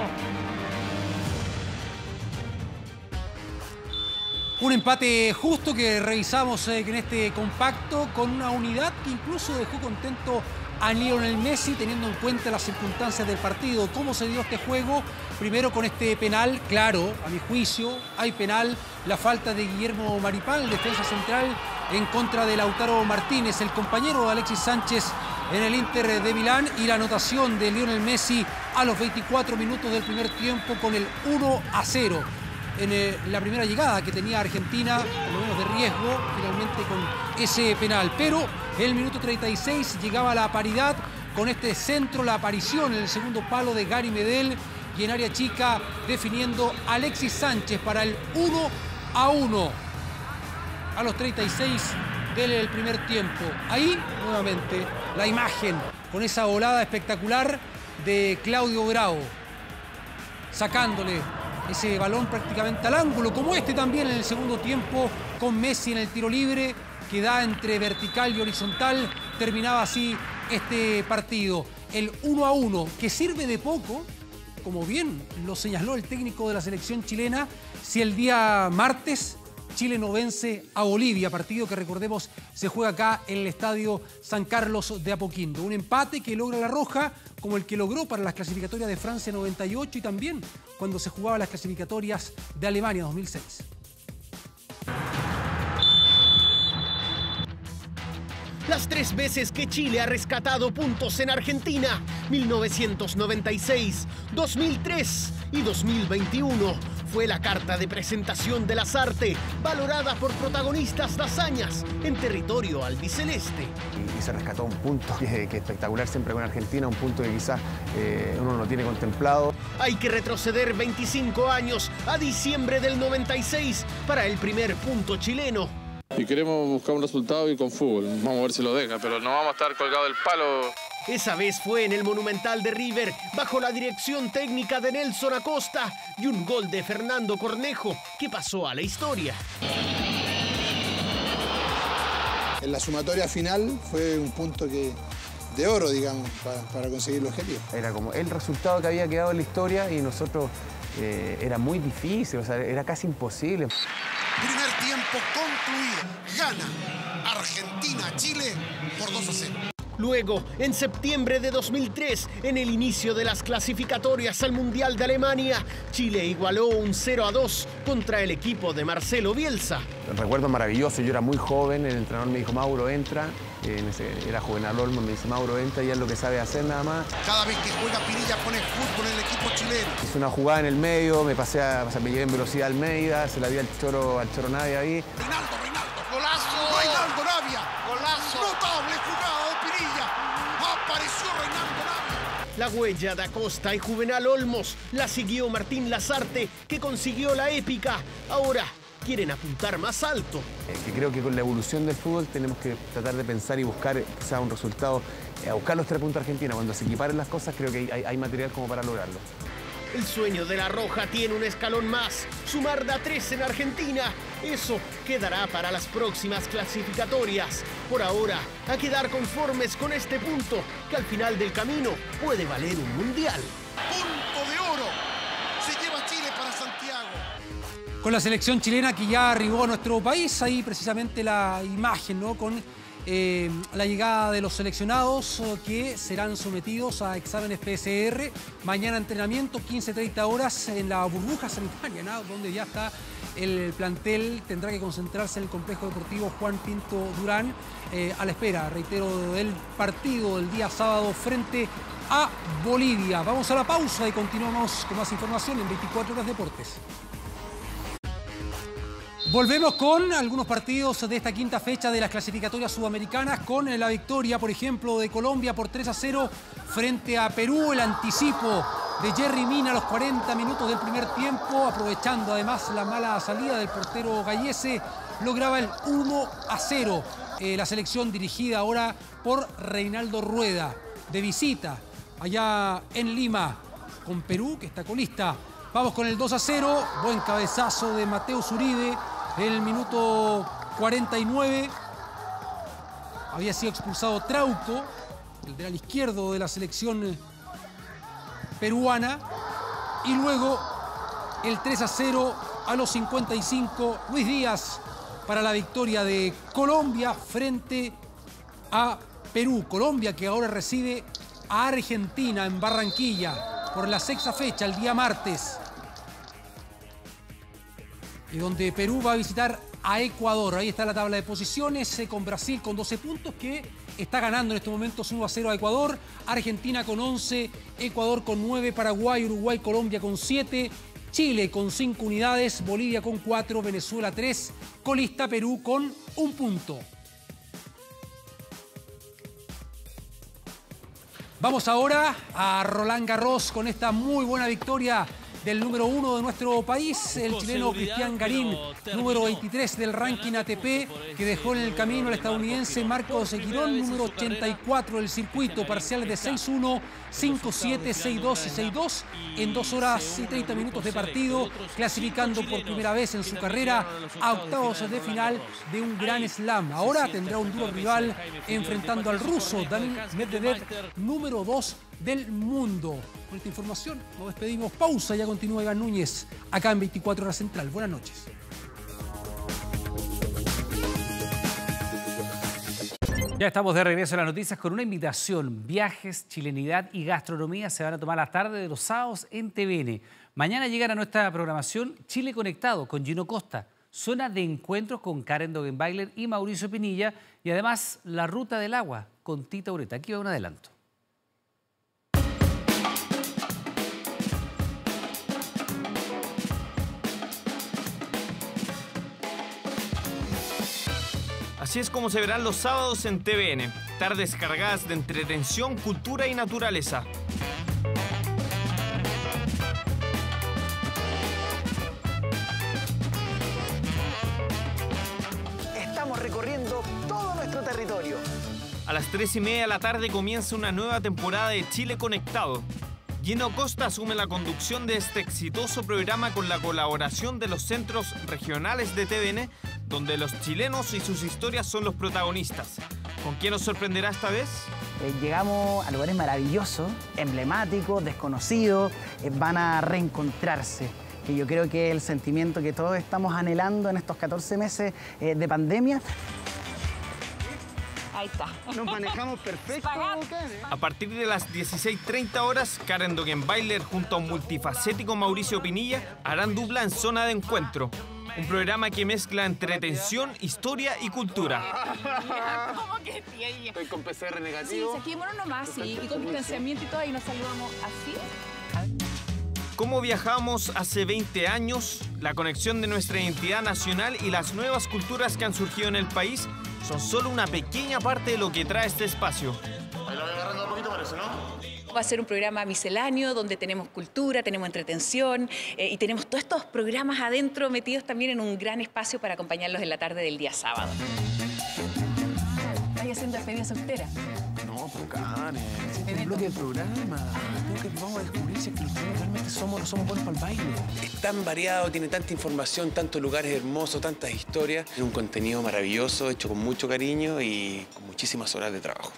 Un empate justo que revisamos eh, en este compacto, con una unidad que incluso dejó contento a Lionel Messi, teniendo en cuenta las circunstancias del partido. ¿Cómo se dio este juego? Primero con este penal, claro, a mi juicio, hay penal, la falta de Guillermo Maripán, defensa central, en contra de Lautaro Martínez, el compañero de Alexis Sánchez en el Inter de Milán, y la anotación de Lionel Messi a los veinticuatro minutos del primer tiempo con el uno a cero. En eh, la primera llegada que tenía Argentina, por lo menos de riesgo, finalmente con ese penal. Pero en el minuto treinta y seis llegaba la paridad con este centro, la aparición en el segundo palo de Gary Medel, y en área chica definiendo Alexis Sánchez para el uno a uno a los treinta y seis del primer tiempo. Ahí, nuevamente, la imagen con esa volada espectacular de Claudio Bravo, sacándole ese balón prácticamente al ángulo, como este también en el segundo tiempo, con Messi en el tiro libre, que da entre vertical y horizontal. Terminaba así este partido. El uno a uno, que sirve de poco, como bien lo señaló el técnico de la selección chilena, si el día martes Chile no vence a Bolivia, partido que, recordemos, se juega acá en el Estadio San Carlos de Apoquindo. Un empate que logra La Roja, como el que logró para las clasificatorias de Francia noventa y ocho y también cuando se jugaban las clasificatorias de Alemania dos mil seis. Las tres veces que Chile ha rescatado puntos en Argentina, mil novecientos noventa y seis, dos mil tres y dos mil veintiuno, fue la carta de presentación de Lazarte, valorada por protagonistas de hazañas en territorio albiceleste. Y, y se rescató un punto que, que espectacular siempre con Argentina, un punto que quizás eh, uno no tiene contemplado. Hay que retroceder veinticinco años a diciembre del noventa y seis para el primer punto chileno. Y queremos buscar un resultado y con fútbol. Vamos a ver si lo deja, pero no vamos a estar colgados del palo. Esa vez fue en el Monumental de River, bajo la dirección técnica de Nelson Acosta y un gol de Fernando Cornejo, que pasó a la historia. En la sumatoria final fue un punto que, de oro, digamos, para, para conseguir el objetivo. Era como el resultado que había quedado en la historia y nosotros eh, era muy difícil, o sea, era casi imposible. Primer tiempo concluido. Gana Argentina, Chile por dos a cero. Luego, en septiembre de dos mil tres, en el inicio de las clasificatorias al Mundial de Alemania, Chile igualó un cero a dos contra el equipo de Marcelo Bielsa. El recuerdo maravilloso, yo era muy joven, el entrenador me dijo, Mauro, entra. En ese, era Juvenal Olmo, me dice, Mauro, entra, y es lo que sabe hacer nada más. Cada vez que juega Pinilla pone fútbol en el equipo chileno. Hice una jugada en el medio, me pasé a, o sea, me llevé en velocidad al Almeida, se la di al Choro, al Choro Navia ahí. Reinaldo, Reinaldo, golazo. Reinaldo Navia, golazo. Notable jugada de Pinilla. Apareció Reinaldo Navia. La huella de Acosta y Juvenal Olmos la siguió Martín Lazarte, que consiguió la épica. Ahora quieren apuntar más alto. Eh, que creo que con la evolución del fútbol tenemos que tratar de pensar y buscar quizás un resultado, eh, a buscar los tres puntos a Argentina. Cuando se equiparen las cosas, creo que hay, hay material como para lograrlo. El sueño de la Roja tiene un escalón más, sumar de a tres en Argentina. Eso quedará para las próximas clasificatorias. Por ahora, a quedar conformes con este punto, que al final del camino puede valer un mundial. Punto de oro. Se lleva Chile para Santiago. Con la selección chilena que ya arribó a nuestro país, ahí precisamente la imagen, ¿no? Con eh, la llegada de los seleccionados que serán sometidos a exámenes P C R. Mañana entrenamiento, quince treinta horas en la burbuja sanitaria, ¿no? Donde ya está el plantel, tendrá que concentrarse en el complejo deportivo Juan Pinto Durán, eh, a la espera, reitero, del partido del día sábado frente a Bolivia. Vamos a la pausa y continuamos con más información en veinticuatro horas Deportes. Volvemos con algunos partidos de esta quinta fecha de las clasificatorias sudamericanas, con la victoria, por ejemplo, de Colombia por tres a cero frente a Perú. El anticipo de Jerry Mina a los cuarenta minutos del primer tiempo, aprovechando además la mala salida del portero Gallese, lograba el uno a cero. Eh, la selección dirigida ahora por Reinaldo Rueda, de visita allá en Lima, con Perú, que está colista. Vamos con el dos a cero, buen cabezazo de Mateus Uribe. El minuto cuarenta y nueve había sido expulsado Trauco, el lateral izquierdo de la selección peruana. Y luego el tres a cero a los cincuenta y cinco, Luis Díaz para la victoria de Colombia frente a Perú. Colombia que ahora recibe a Argentina en Barranquilla por la sexta fecha, el día martes. Y donde Perú va a visitar a Ecuador. Ahí está la tabla de posiciones, eh, con Brasil con doce puntos, que está ganando en este momento uno a cero a Ecuador. Argentina con once, Ecuador con nueve, Paraguay, Uruguay, Colombia con siete, Chile con cinco unidades, Bolivia con cuatro, Venezuela tres, colista Perú con un punto. Vamos ahora a Roland Garros con esta muy buena victoria del número uno de nuestro país, el chileno Cristian Garín, número veintitrés del ranking A T P, que dejó en el camino al estadounidense Marcos Girón, número ochenta y cuatro del circuito, parciales de seis uno, cinco siete, seis dos y seis dos, en dos horas y treinta minutos de partido, clasificando por primera vez en su carrera a octavos de final de un Gran Slam. Ahora tendrá un duro rival enfrentando al ruso Daniil Medvedev, número dos del mundo. Con esta información nos despedimos. Pausa, ya continúa Iván Núñez acá en veinticuatro horas Central. Buenas noches. Ya estamos de regreso a las noticias con una invitación. Viajes, chilenidad y gastronomía se van a tomar la tarde de los sábados en T V N. Mañana llegan a nuestra programación Chile Conectado con Gino Costa, zona de encuentros con Karen Dogenbailer y Mauricio Pinilla, y además La Ruta del Agua con Tita Ureta. Aquí va un adelanto. Así es como se verán los sábados en T V N. Tardes cargadas de entretención, cultura y naturaleza. Estamos recorriendo todo nuestro territorio. A las tres y media de la tarde comienza una nueva temporada de Chile Conectado. Gino Costa asume la conducción de este exitoso programa con la colaboración de los centros regionales de T V N, donde los chilenos y sus historias son los protagonistas. ¿Con quién nos sorprenderá esta vez? Eh, llegamos a lugares maravillosos, emblemáticos, desconocidos, eh, van a reencontrarse. Que yo creo que es el sentimiento que todos estamos anhelando en estos catorce meses eh, de pandemia. Ahí está. Nos manejamos perfecto. A partir de las dieciséis treinta horas, Karen Dogenbailer junto a un multifacético Mauricio Pinilla harán dupla en Zona de Encuentro. Un programa que mezcla entretención, historia y cultura. ¿Cómo que sí? Estoy con P C R Sí, negativo. saquémonos nomás y, y con distanciamiento y todo, y nos saludamos así. Cómo viajamos hace veinte años, la conexión de nuestra identidad nacional y las nuevas culturas que han surgido en el país son solo una pequeña parte de lo que trae este espacio. Ahí lo voy agarrando un poquito, parece, ¿no? Va a ser un programa misceláneo donde tenemos cultura, tenemos entretención eh, y tenemos todos estos programas adentro metidos también en un gran espacio para acompañarlos en la tarde del día sábado. ¿Estás haciendo despedida soltera? No, pues Karen, este es el bloque del programa. Creo que vamos a descubrir si es que los chilenos realmente somos, no somos buenos para el baile. Es tan variado, tiene tanta información, tantos lugares hermosos, tantas historias. Es un contenido maravilloso, hecho con mucho cariño y con muchísimas horas de trabajo.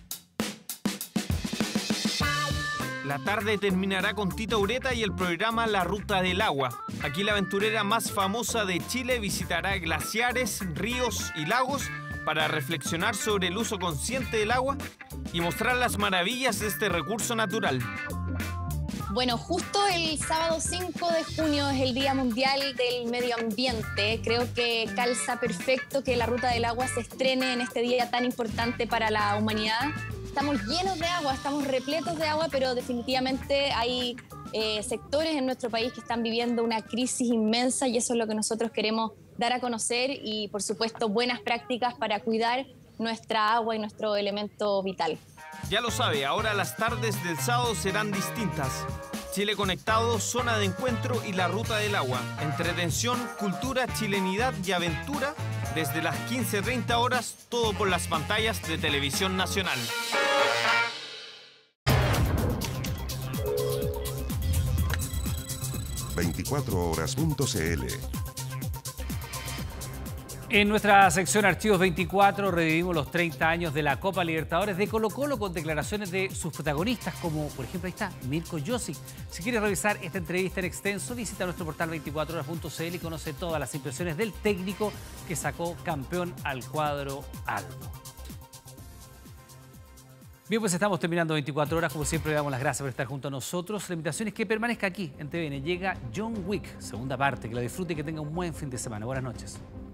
La tarde terminará con Tita Ureta y el programa La Ruta del Agua. Aquí la aventurera más famosa de Chile visitará glaciares, ríos y lagos para reflexionar sobre el uso consciente del agua y mostrar las maravillas de este recurso natural. Bueno, justo el sábado cinco de junio es el Día Mundial del Medio Ambiente. Creo que calza perfecto que la Ruta del Agua se estrene en este día tan importante para la humanidad. Estamos llenos de agua, estamos repletos de agua, pero definitivamente hay eh, sectores en nuestro país que están viviendo una crisis inmensa y eso es lo que nosotros queremos dar a conocer y, por supuesto, buenas prácticas para cuidar nuestra agua y nuestro elemento vital. Ya lo sabe, ahora las tardes del sábado serán distintas. Chile Conectado, Zona de Encuentro y La Ruta del Agua. Entretención, cultura, chilenidad y aventura desde las quince treinta horas, todo por las pantallas de Televisión Nacional. veinticuatro horas punto c l. En nuestra sección Archivos veinticuatro revivimos los treinta años de la Copa Libertadores de Colo-Colo con declaraciones de sus protagonistas, como por ejemplo ahí está Mirko Josic. Si quieres revisar esta entrevista en extenso, visita nuestro portal veinticuatro horas punto c l y conoce todas las impresiones del técnico que sacó campeón al cuadro albo. Bien, pues estamos terminando veinticuatro horas. Como siempre, le damos las gracias por estar junto a nosotros. La invitación es que permanezca aquí en T V N. Llega John Wick, segunda parte. Que la disfrute y que tenga un buen fin de semana. Buenas noches.